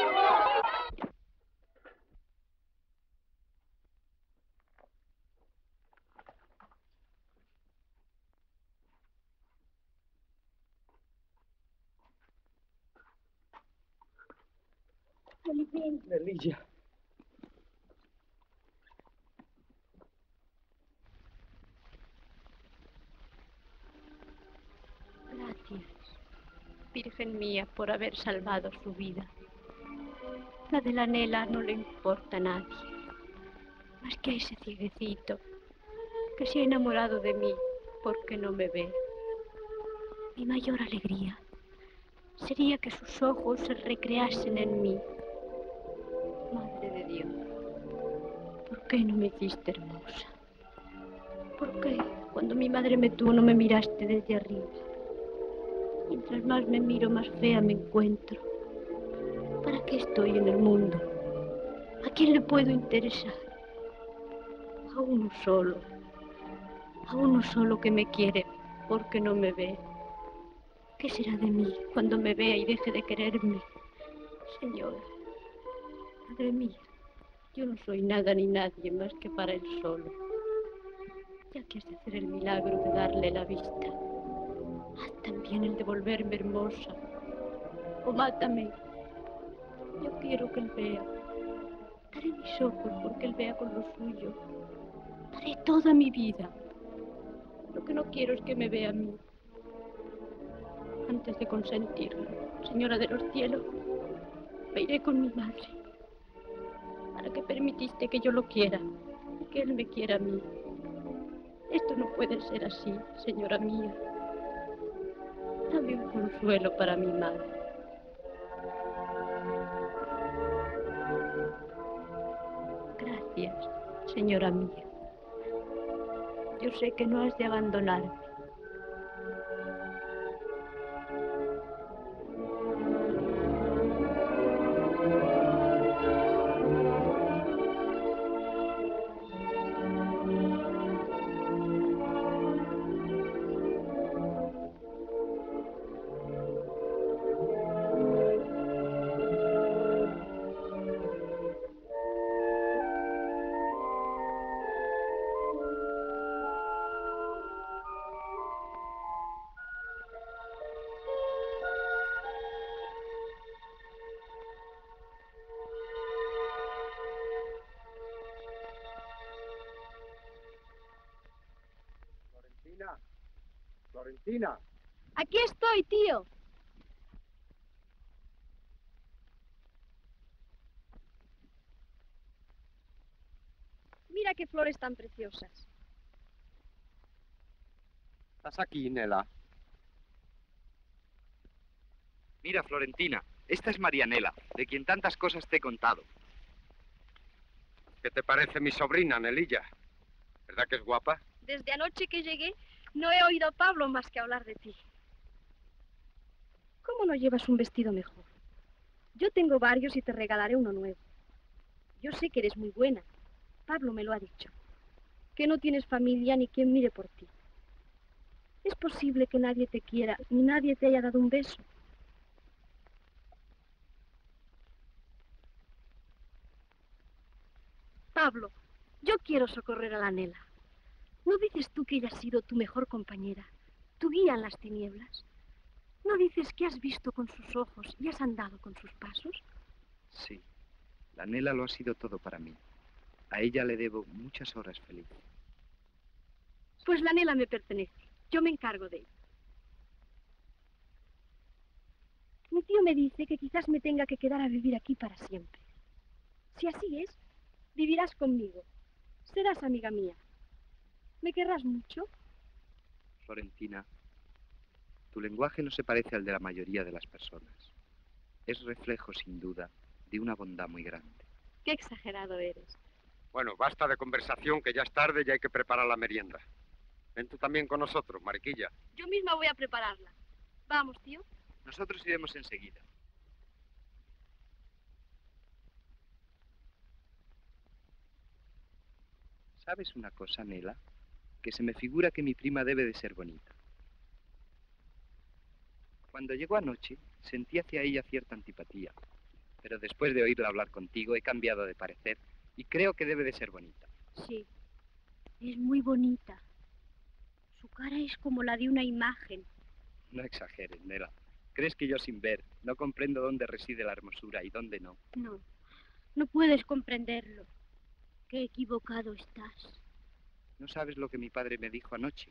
Felipín. Nelilla. Gracias, Virgen mía, por haber salvado su vida. La de la Nela no le importa a nadie, más que a ese cieguecito que se ha enamorado de mí porque no me ve. Mi mayor alegría sería que sus ojos se recreasen en mí. Madre de Dios, ¿por qué no me hiciste hermosa? ¿Por qué cuando mi madre me tuvo no me miraste desde arriba? Mientras más me miro, más fea me encuentro. ¿Para qué estoy en el mundo? ¿A quién le puedo interesar? A uno solo que me quiere porque no me ve. ¿Qué será de mí cuando me vea y deje de quererme? Señora, madre mía, yo no soy nada ni nadie más que para él solo. Ya que has de hacer el milagro de darle la vista, haz también el de volverme hermosa. O mátame. Yo quiero que él vea. Daré mis ojos porque él vea con los suyos. Daré toda mi vida. Lo que no quiero es que me vea a mí. Antes de consentirlo, Señora de los cielos, me iré con mi madre. ¿Para qué permitiste que yo lo quiera y que él me quiera a mí? Esto no puede ser así, señora mía. Dame un consuelo para mi madre. Gracias, señora mía. Yo sé que no has de abandonarme. Florentina. Aquí estoy, tío. Mira qué flores tan preciosas. ¿Estás aquí, Nela? Mira, Florentina, esta es Marianela, de quien tantas cosas te he contado. ¿Qué te parece mi sobrina, Nelilla? ¿Verdad que es guapa? Desde anoche que llegué, no he oído a Pablo más que hablar de ti. ¿Cómo no llevas un vestido mejor? Yo tengo varios y te regalaré uno nuevo. Yo sé que eres muy buena. Pablo me lo ha dicho. que no tienes familia ni quien mire por ti. Es posible que nadie te quiera, ni nadie te haya dado un beso. Pablo, yo quiero socorrer a la Nela. ¿No dices tú que ella ha sido tu mejor compañera, tu guía en las tinieblas? ¿No dices que has visto con sus ojos y has andado con sus pasos? Sí, la Nela lo ha sido todo para mí. A ella le debo muchas horas felices. Pues la Nela me pertenece. Yo me encargo de ella. Mi tío me dice que quizás me tenga que quedar a vivir aquí para siempre. Si así es, vivirás conmigo. Serás amiga mía. ¿Me querrás mucho? Florentina, tu lenguaje no se parece al de la mayoría de las personas. Es reflejo, sin duda, de una bondad muy grande. Qué exagerado eres. Bueno, basta de conversación, que ya es tarde y hay que preparar la merienda. Ven tú también con nosotros, Mariquilla. Yo misma voy a prepararla. Vamos, tío. Nosotros iremos enseguida. ¿Sabes una cosa, Nela? Que se me figura que mi prima debe de ser bonita. Cuando llegó anoche, sentí hacia ella cierta antipatía, pero después de oírla hablar contigo he cambiado de parecer y creo que debe de ser bonita. Sí, es muy bonita. Su cara es como la de una imagen. No exageres, Nela. ¿Crees que yo sin ver no comprendo dónde reside la hermosura y dónde no? No, no puedes comprenderlo. Qué equivocado estás. ¿No sabes lo que mi padre me dijo anoche?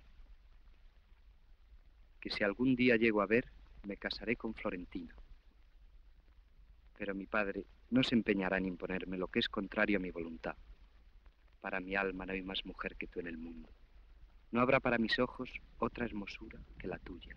Que si algún día llego a ver, me casaré con Florentina. Pero mi padre no se empeñará en imponerme lo que es contrario a mi voluntad. Para mi alma no hay más mujer que tú en el mundo. No habrá para mis ojos otra hermosura que la tuya.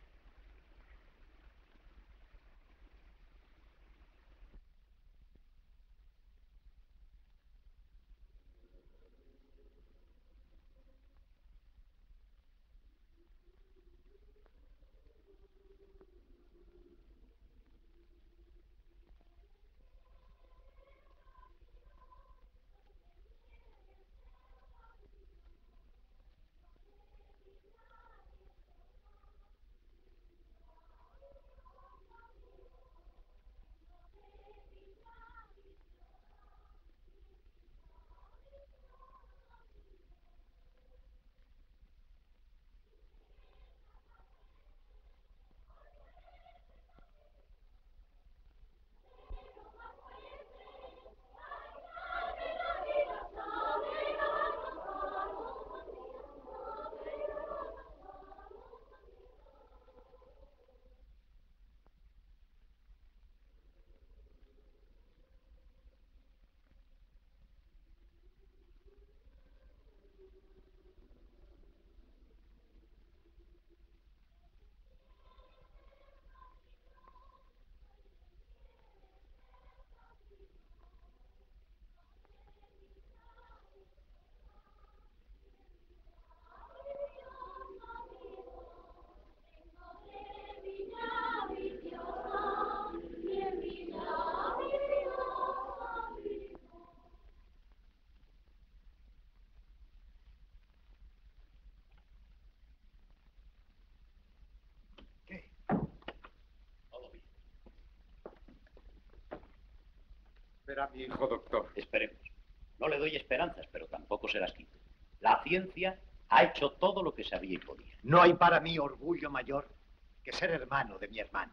Espera, mi hijo doctor. Esperemos. No le doy esperanzas, pero tampoco se las quito. La ciencia ha hecho todo lo que sabía y podía. No hay para mí orgullo mayor que ser hermano de mi hermano.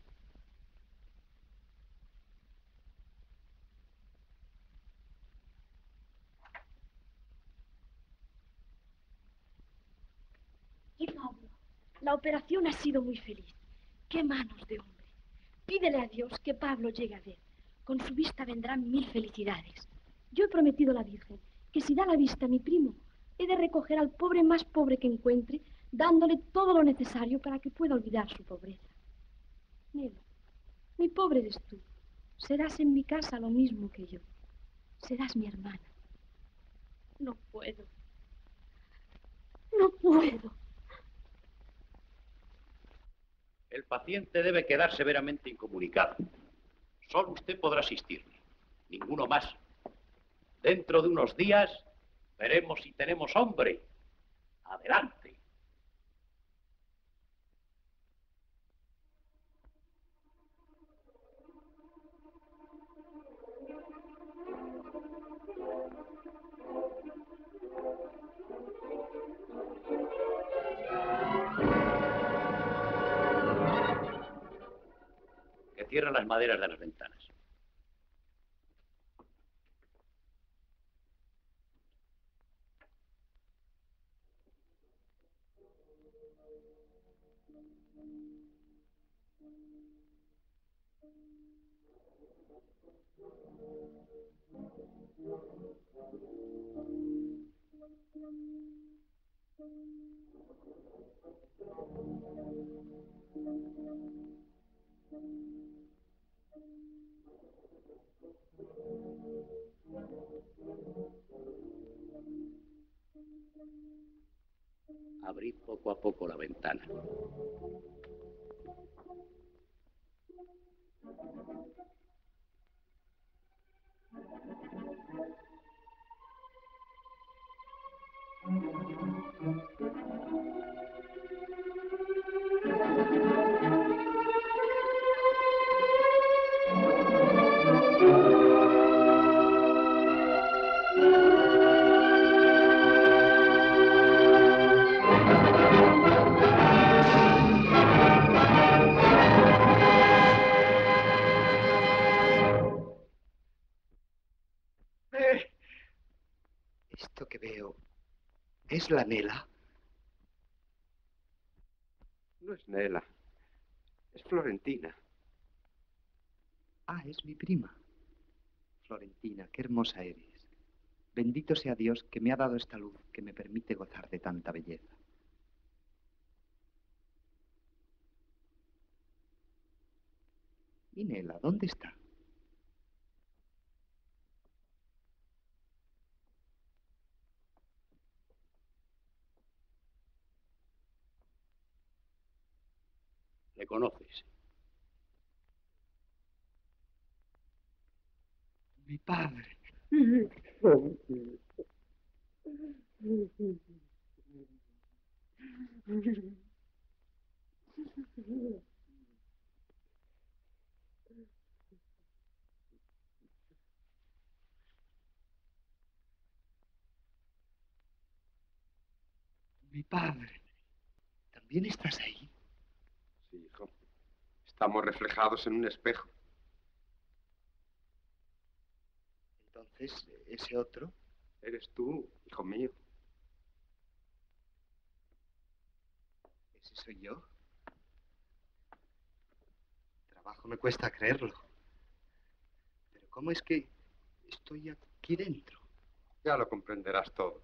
Y Pablo, la operación ha sido muy feliz. ¡Qué manos de hombre! Pídele a Dios que Pablo llegue a ver. Con su vista vendrán 1000 felicidades. Yo he prometido a la Virgen que si da la vista a mi primo, he de recoger al pobre más pobre que encuentre, dándole todo lo necesario para que pueda olvidar su pobreza. Nela, mi pobre eres tú. Serás en mi casa lo mismo que yo. Serás mi hermana. No puedo. No puedo. El paciente debe quedar severamente incomunicado. Solo usted podrá asistirle. Ninguno más. Dentro de unos días Veremos si tenemos hombre. Adelante. Que cierren las maderas de las ventanas. Abrid poco a poco la ventana. Esto que veo, ¿es la Nela? No es Nela, es Florentina. Ah, es mi prima. Florentina, qué hermosa eres. Bendito sea Dios que me ha dado esta luz que me permite gozar de tanta belleza. ¿Y Nela, dónde está? ¿Le conoces? Mi padre. Mi padre. ¿También estás ahí? Sí, hijo. Estamos reflejados en un espejo. Entonces, ese otro. Eres tú, hijo mío. ¿Ese soy yo? Trabajo me cuesta creerlo. Pero ¿cómo es que estoy aquí dentro? Ya lo comprenderás todo.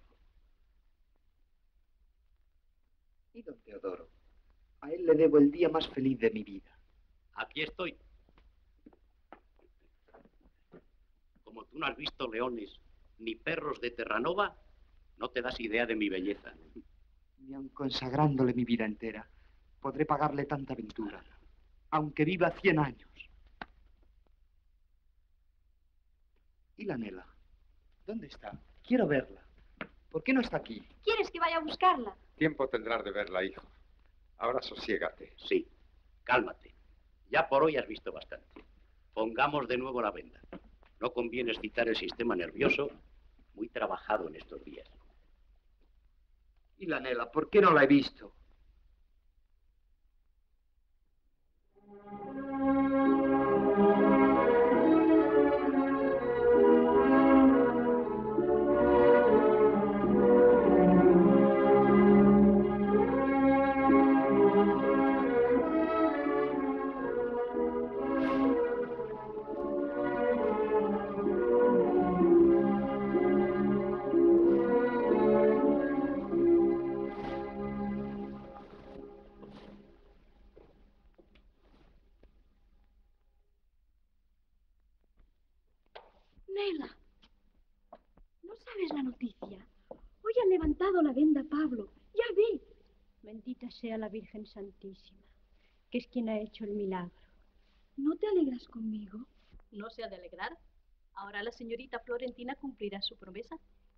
¿Y don Teodoro? A él le debo el día más feliz de mi vida. Aquí estoy. Como tú no has visto leones ni perros de Terranova, no te das idea de mi belleza. Ni aun consagrándole mi vida entera, podré pagarle tanta aventura, aunque viva 100 años. ¿Y la Nela? ¿Dónde está? Quiero verla. ¿Por qué no está aquí? ¿Quieres que vaya a buscarla? Tiempo tendrás de verla, hijo. Ahora sosiégate. Sí, cálmate. Ya por hoy has visto bastante. Pongamos de nuevo la venda. No conviene excitar el sistema nervioso, muy trabajado en estos días. ¿Y la Nela? ¿Por qué no la he visto? Nela, ¿no sabes la noticia? Hoy han levantado la venda Pablo. Ya ve. Bendita sea la Virgen Santísima, que es quien ha hecho el milagro. ¿No te alegras conmigo? No se ha de alegrar. Ahora la señorita Florentina cumplirá su promesa.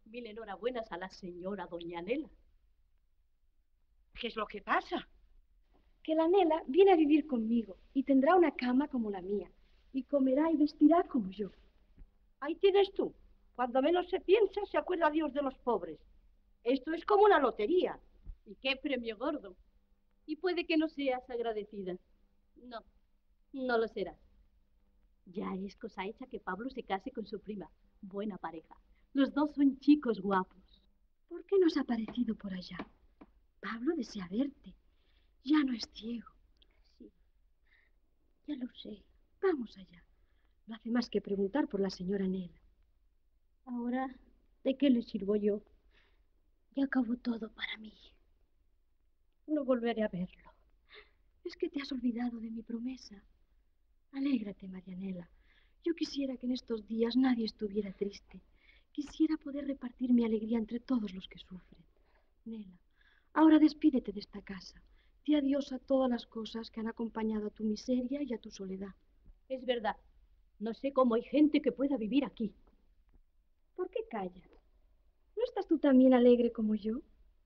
Mil enhorabuenas a la señora doña Nela. ¿Qué es lo que pasa? Que la Nela viene a vivir conmigo y tendrá una cama como la mía y comerá y vestirá como yo. Ahí tienes tú. Cuando menos se piensa, se acuerda Dios de los pobres. Esto es como una lotería. ¿Y qué premio gordo? Y puede que no seas agradecida. No, no lo serás. Ya es cosa hecha que Pablo se case con su prima. Buena pareja. Los dos son chicos guapos. ¿Por qué no has aparecido por allá? Pablo desea verte. Ya no es ciego. Sí, ya lo sé. Vamos allá. No hace más que preguntar por la señora Nela. Ahora, ¿de qué le sirvo yo? Ya acabó todo para mí. No volveré a verlo. Es que te has olvidado de mi promesa. Alégrate, Marianela. Yo quisiera que en estos días nadie estuviera triste. Quisiera poder repartir mi alegría entre todos los que sufren. Nela, ahora despídete de esta casa. Di adiós a todas las cosas que han acompañado a tu miseria y a tu soledad. Es verdad. No sé cómo hay gente que pueda vivir aquí. ¿Por qué callas? ¿No estás tú también alegre como yo?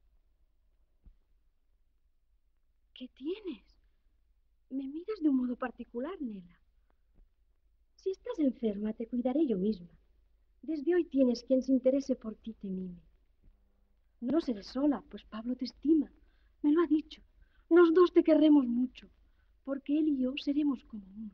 ¿Qué tienes? Me miras de un modo particular, Nela. Si estás enferma, te cuidaré yo misma. Desde hoy tienes quien se interese por ti y te mime. No seré sola, pues Pablo te estima. Me lo ha dicho. Los dos te querremos mucho, porque él y yo seremos como uno.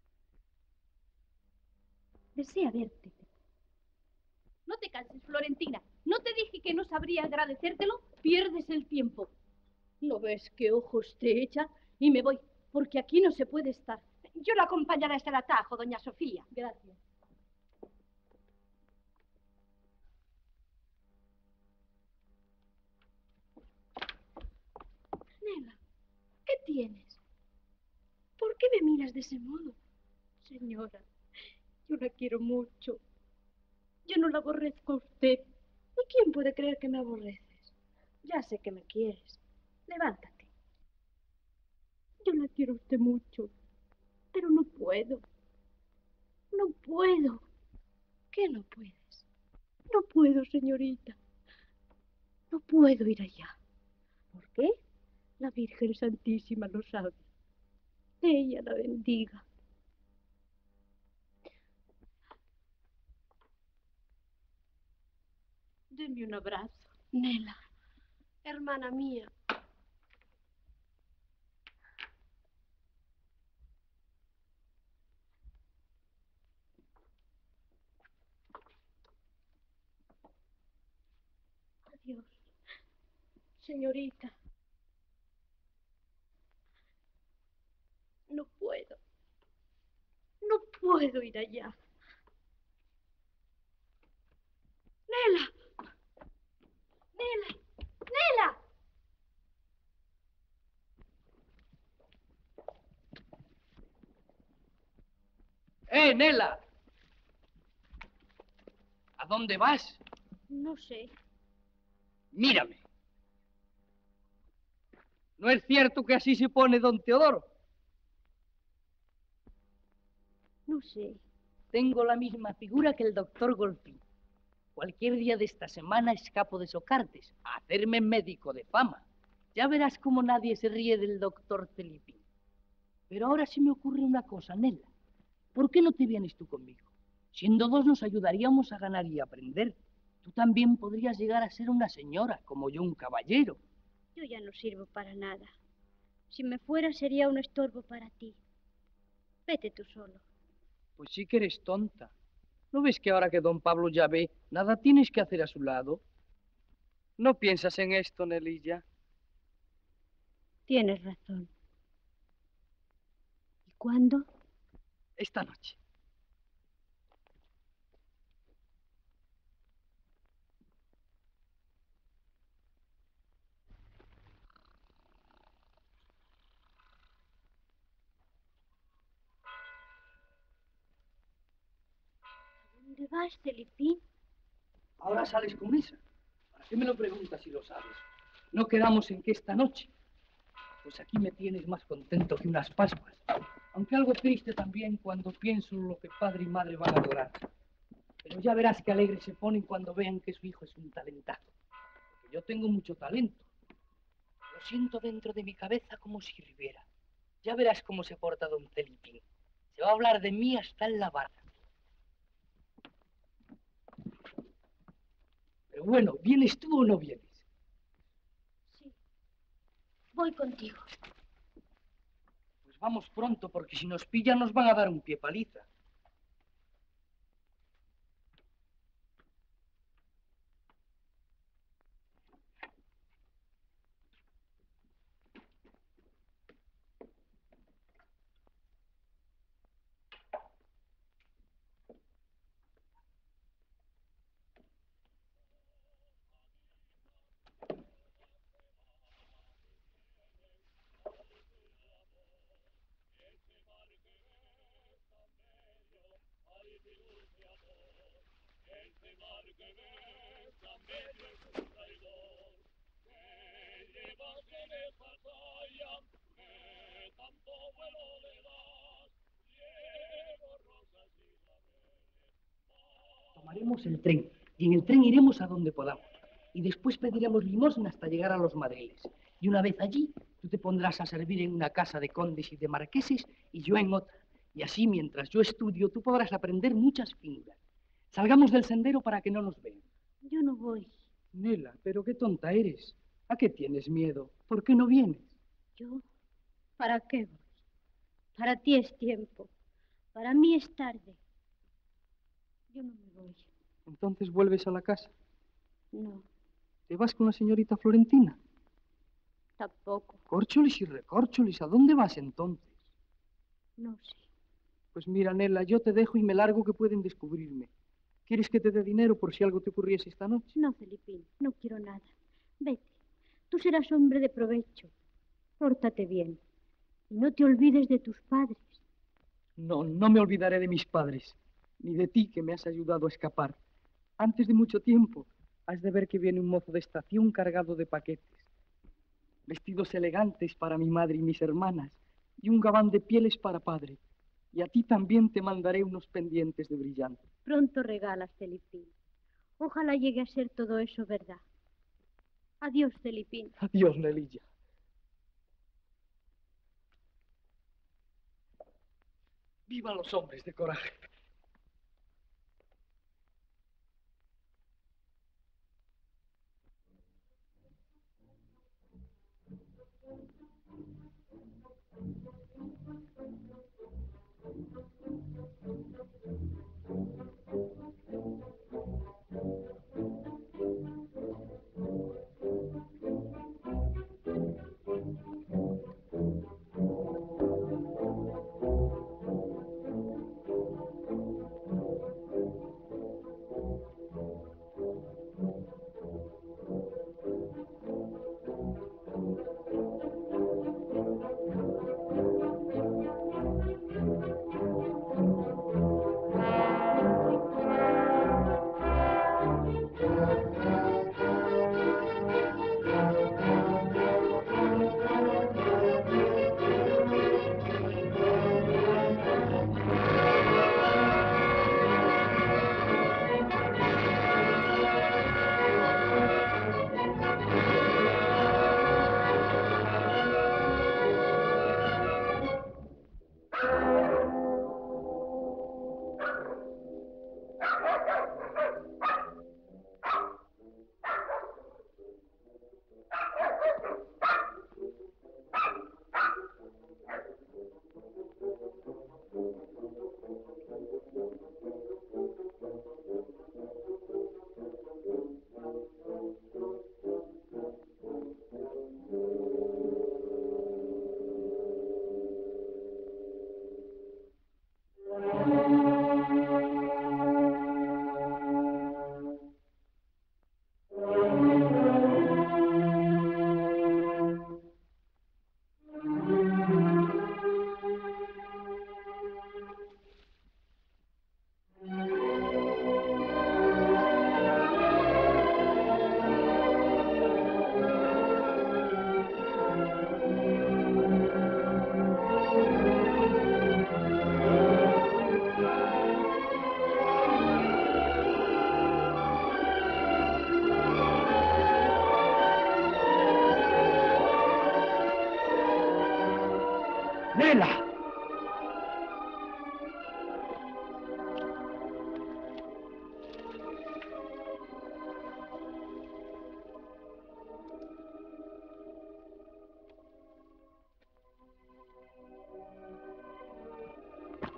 Desea verte. No te canses, Florentina. ¿No te dije que no sabría agradecértelo? Pierdes el tiempo. ¿No ves qué ojos te echa? Y me voy, porque aquí no se puede estar. Yo la acompañaré hasta el atajo, doña Sofía. Gracias. Nela, ¿qué tienes? ¿Por qué me miras de ese modo? Señora, yo la quiero mucho. Yo no la aborrezco a usted. ¿Y quién puede creer que me aborreces? Ya sé que me quieres. Levántate. Yo la quiero a usted mucho, pero no puedo. No puedo. ¿Qué no puedes? No puedo, señorita. No puedo ir allá. ¿Por qué? La Virgen Santísima lo sabe. Ella la bendiga. Deme un abrazo. Nela, hermana mía. Adiós, señorita. No puedo. No puedo ir allá. Nela. Nela. Nela. Nela! ¿A dónde vas? No sé. Mírame. ¿No es cierto que así se pone don Teodoro? No sé. Tengo la misma figura que el doctor Golfín. Cualquier día de esta semana escapo de Socartes a hacerme médico de fama. Ya verás cómo nadie se ríe del doctor Felipín. Pero ahora sí me ocurre una cosa, Nela. ¿Por qué no te vienes tú conmigo? Siendo dos nos ayudaríamos a ganar y a aprender. Tú también podrías llegar a ser una señora, como yo un caballero. Yo ya no sirvo para nada. Si me fuera sería un estorbo para ti. Vete tú solo. Pues sí que eres tonta. ¿No ves que ahora que don Pablo ya ve, nada tienes que hacer a su lado? ¿No piensas en esto, Nelilla? Tienes razón. ¿Y cuándo? Esta noche. ¿Dónde vas, Felipín? Ahora sales con esa. ¿Para qué me lo preguntas si lo sabes? ¿No quedamos en que esta noche? Pues aquí me tienes más contento que unas Pascuas. Aunque algo triste también cuando pienso en lo que padre y madre van a adorar. Pero ya verás qué alegres se ponen cuando vean que su hijo es un talentazo. Porque yo tengo mucho talento. Lo siento dentro de mi cabeza como si hirviera. Ya verás cómo se porta don Celipín. Se va a hablar de mí hasta en la barra. Pero bueno, ¿vienes tú o no vienes? Sí, voy contigo. Pues vamos pronto, porque si nos pillan nos van a dar un pie paliza. Tomaremos el tren y en el tren iremos a donde podamos. Y después pediremos limosna hasta llegar a los Madriles. Y una vez allí, tú te pondrás a servir en una casa de condes y de marqueses y yo en otra. Y así, mientras yo estudio, tú podrás aprender muchas figuras. Salgamos del sendero para que no nos vean. Yo no voy. Nela, pero qué tonta eres. ¿A qué tienes miedo? ¿Por qué no vienes? ¿Yo? ¿Para qué voy? Para ti es tiempo. Para mí es tarde. Yo no me voy. Entonces vuelves a la casa. No, ¿Te vas con la señorita Florentina? tampoco. Córcholis y recórcholis, ¿a dónde vas entonces? No sé. Pues mira, Nela, yo te dejo y me largo que pueden descubrirme. ¿Quieres que te dé dinero por si algo te ocurriese esta noche? No, Felipín, no quiero nada. Vete. Tú serás hombre de provecho. Pórtate bien. Y no te olvides de tus padres. No, no me olvidaré de mis padres, ni de ti que me has ayudado a escapar. Antes de mucho tiempo, has de ver que viene un mozo de estación cargado de paquetes. Vestidos elegantes para mi madre y mis hermanas, y un gabán de pieles para padre. Y a ti también te mandaré unos pendientes de brillante. Pronto regalas, Felipín. Ojalá llegue a ser todo eso verdad. Adiós, Felipín. Adiós, Nelilla. ¡Viva los hombres de coraje!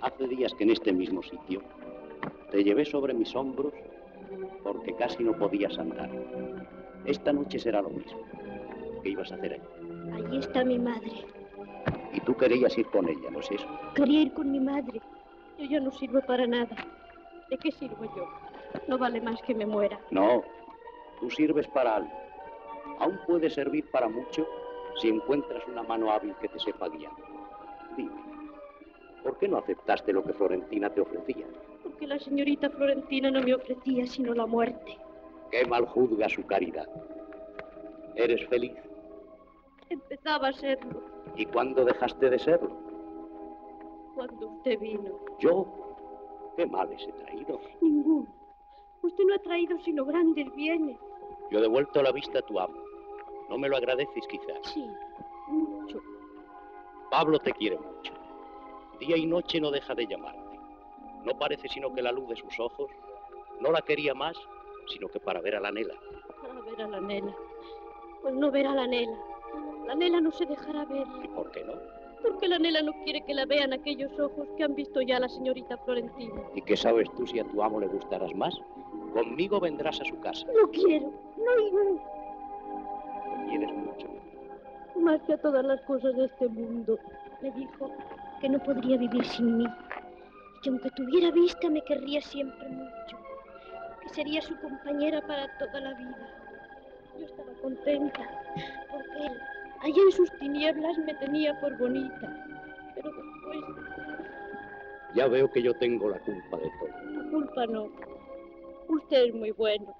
Hace días que en este mismo sitio te llevé sobre mis hombros porque casi no podías andar. Esta noche será lo mismo. ¿Qué ibas a hacer ahí? Allí está mi madre. Y tú querías ir con ella, ¿no es eso? Quería ir con mi madre. Yo ya no sirvo para nada. ¿De qué sirvo yo? No vale más que me muera. No, tú sirves para algo. Aún puedes servir para mucho si encuentras una mano hábil que te sepa guiar. Dime, ¿por qué no aceptaste lo que Florentina te ofrecía? Porque la señorita Florentina no me ofrecía sino la muerte. Qué mal juzga su caridad. ¿Eres feliz? Empezaba a serlo ¿Y cuándo dejaste de serlo? cuando usted vino. ¿Yo? ¿Qué males he traído? Ninguno. Usted no ha traído sino grandes bienes. Yo he devuelto la vista a tu amo. ¿No me lo agradeces quizás? Sí, mucho. Pablo te quiere mucho. Día y noche no deja de llamarte. No parece sino que la luz de sus ojos no la quería más, sino que para ver a la Nela. Para ver a la Nela. Pues no ver a la Nela. La Nela no se dejará ver. ¿Y por qué no? Porque la Nela no quiere que la vean aquellos ojos que han visto ya la señorita Florentina. ¿Y qué sabes tú si a tu amo le gustarás más? Conmigo vendrás a su casa. No quiero. No. Me quieres mucho. Más que a todas las cosas de este mundo. Me dijo que no podría vivir sin mí. Que aunque tuviera vista me querría siempre mucho. Que sería su compañera para toda la vida. Yo estaba contenta, porque él, allá en sus tinieblas, me tenía por bonita. Pero después... Ya veo que yo tengo la culpa de todo. La culpa no. Usted es muy bueno.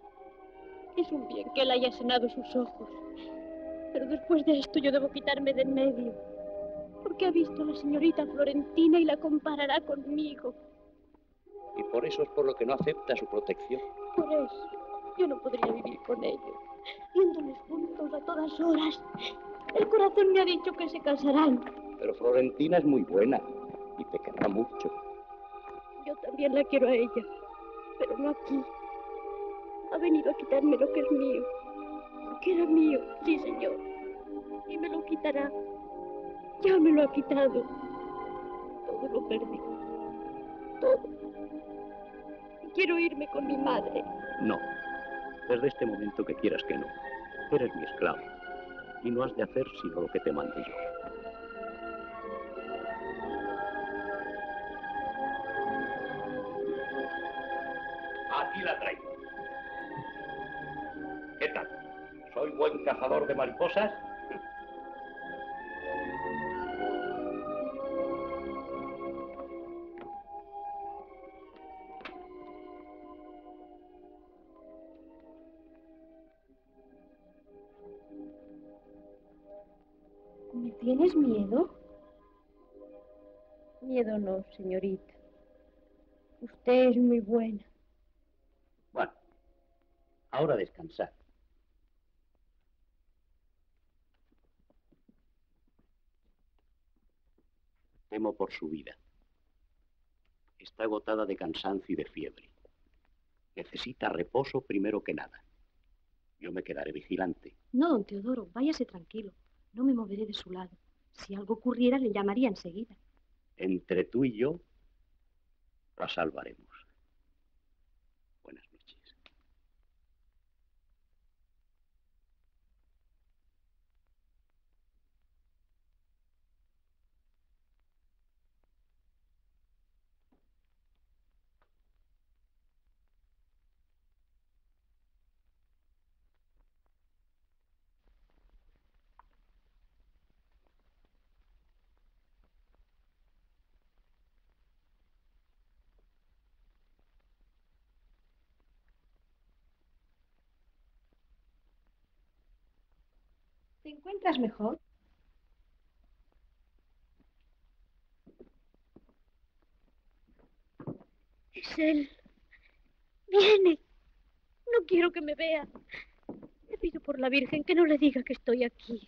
Es un bien que él haya sanado sus ojos. Pero después de esto yo debo quitarme de en medio. Porque ha visto a la señorita Florentina y la comparará conmigo. Y por eso es por lo que no acepta su protección. Por eso. Yo no podría vivir con ellos, viéndoles juntos a todas horas. El corazón me ha dicho que se casarán. Pero Florentina es muy buena y te querrá mucho. Yo también la quiero a ella, pero no aquí. Ha venido a quitarme lo que es mío, que era mío, sí señor. Y me lo quitará. Ya me lo ha quitado. Todo lo perdí. Todo. Y quiero irme con mi madre. No. Desde este momento que quieras que no. Eres mi esclavo. Y no has de hacer sino lo que te mande yo. Aquí la traigo. ¿Qué tal? ¿Soy buen cazador de mariposas? ¿Me tienes miedo? Miedo no, señorita. Usted es muy buena. Bueno, ahora descansar. Temo por su vida. Está agotada de cansancio y de fiebre. Necesita reposo primero que nada. Yo me quedaré vigilante. No, don Teodoro, váyase tranquilo. No me moveré de su lado. Si algo ocurriera, le llamaría enseguida. Entre tú y yo, la salvaremos. Buenas noches. ¿Te encuentras mejor? Es él. Viene. No quiero que me vea. Le pido por la Virgen que no le diga que estoy aquí.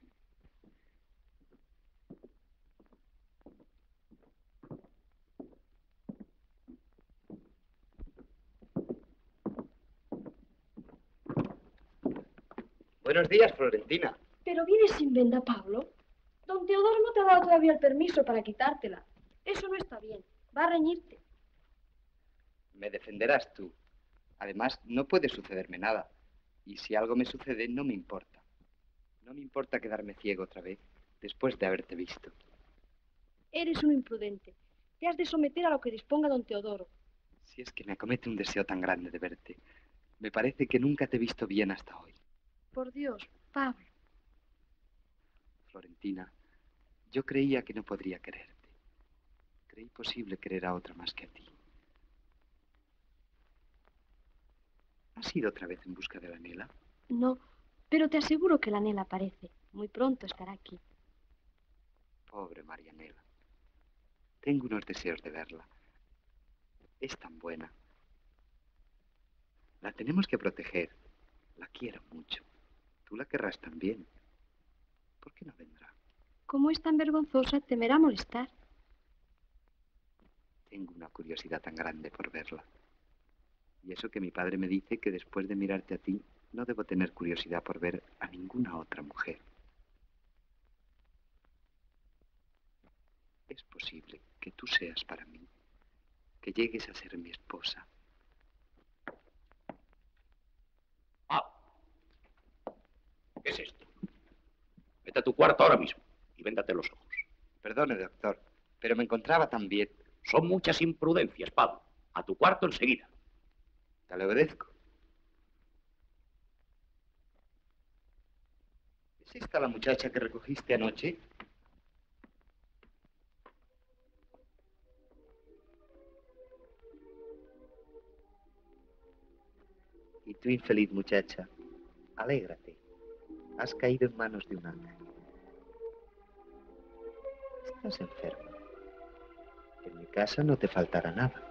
Buenos días, Florentina. Pero vienes sin venda, Pablo. Don Teodoro no te ha dado todavía el permiso para quitártela. Eso no está bien. Va a reñirte. Me defenderás tú. Además, no puede sucederme nada. Y si algo me sucede, no me importa. No me importa quedarme ciego otra vez, después de haberte visto. Eres un imprudente. Te has de someter a lo que disponga don Teodoro. Si es que me acomete un deseo tan grande de verte. Me parece que nunca te he visto bien hasta hoy. Por Dios, Pablo. Florentina, yo creía que no podría quererte. Creí posible querer a otra más que a ti. ¿Has ido otra vez en busca de la Nela? No, pero te aseguro que la Nela aparece. Muy pronto estará aquí. Pobre Marianela. Tengo unos deseos de verla. Es tan buena. La tenemos que proteger. La quiero mucho. Tú la querrás también. ¿Por qué no vendrá? Como es tan vergonzosa, temerá molestar. Tengo una curiosidad tan grande por verla. Y eso que mi padre me dice que después de mirarte a ti, no debo tener curiosidad por ver a ninguna otra mujer. Es posible que tú seas para mí, que llegues a ser mi esposa. ¿Qué es esto? Vete a tu cuarto ahora mismo y véndate los ojos. Perdone, doctor, pero me encontraba tan bien. Son muchas imprudencias, Pablo. A tu cuarto enseguida. Te lo obedezco. ¿Es esta la muchacha que recogiste anoche? Y tú, infeliz muchacha, alégrate. Has caído en manos de un ángel. Estás enferma. En mi casa no te faltará nada.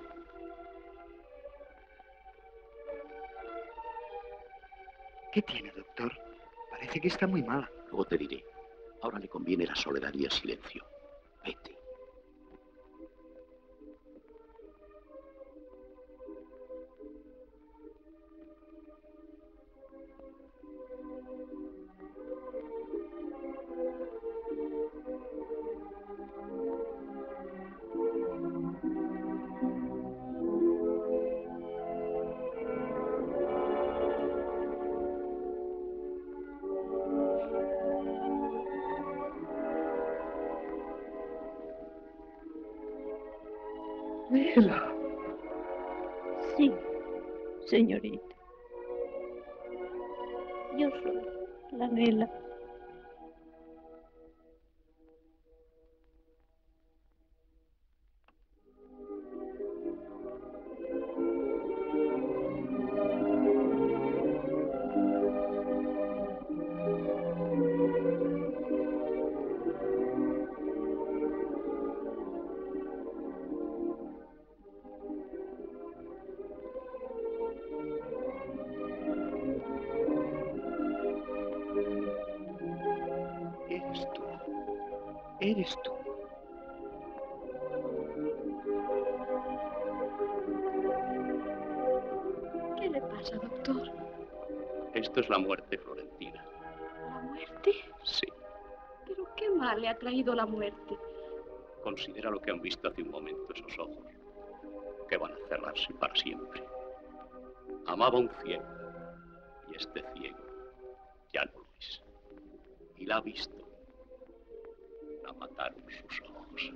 ¿Qué tiene, doctor? Parece que está muy mala. Luego te diré. Ahora le conviene la soledad y el silencio. Vete. Nela. Sí, señorita. Yo soy la Nela. Eres tú. ¿Qué le pasa, doctor? Esto es la muerte, Florentina. ¿La muerte? Sí. ¿Pero qué mal le ha traído la muerte? Considera lo que han visto hace un momento esos ojos, que van a cerrarse para siempre. Amaba a un ciego, y este ciego ya no lo es. Y la ha visto. La mataron sus ojos.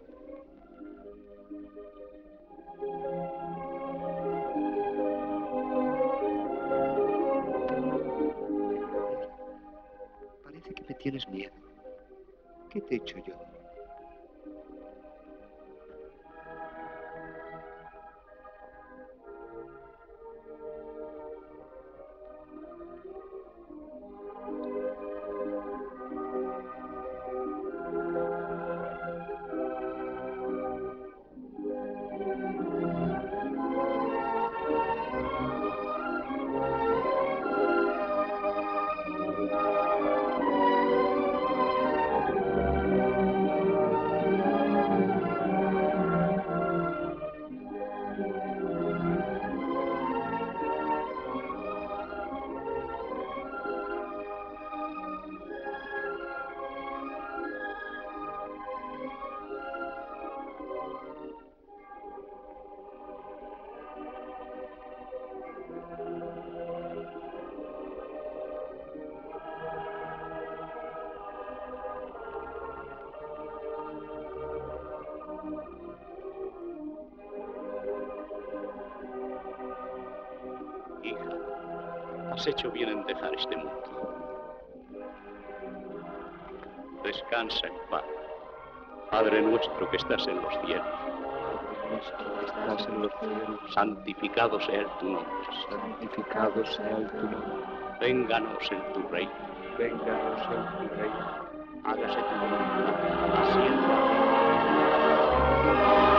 Parece que me tienes miedo. ¿Qué te he hecho yo? Has hecho bien en dejar este mundo. Descansa en paz. Padre nuestro que estás en los cielos. Estás en los cielos, Santificado sea tu nombre. santificado sea tu nombre. Vénganos en tu reino. Vénganos en tu reino. Hágase tu voluntad, así en la tierra.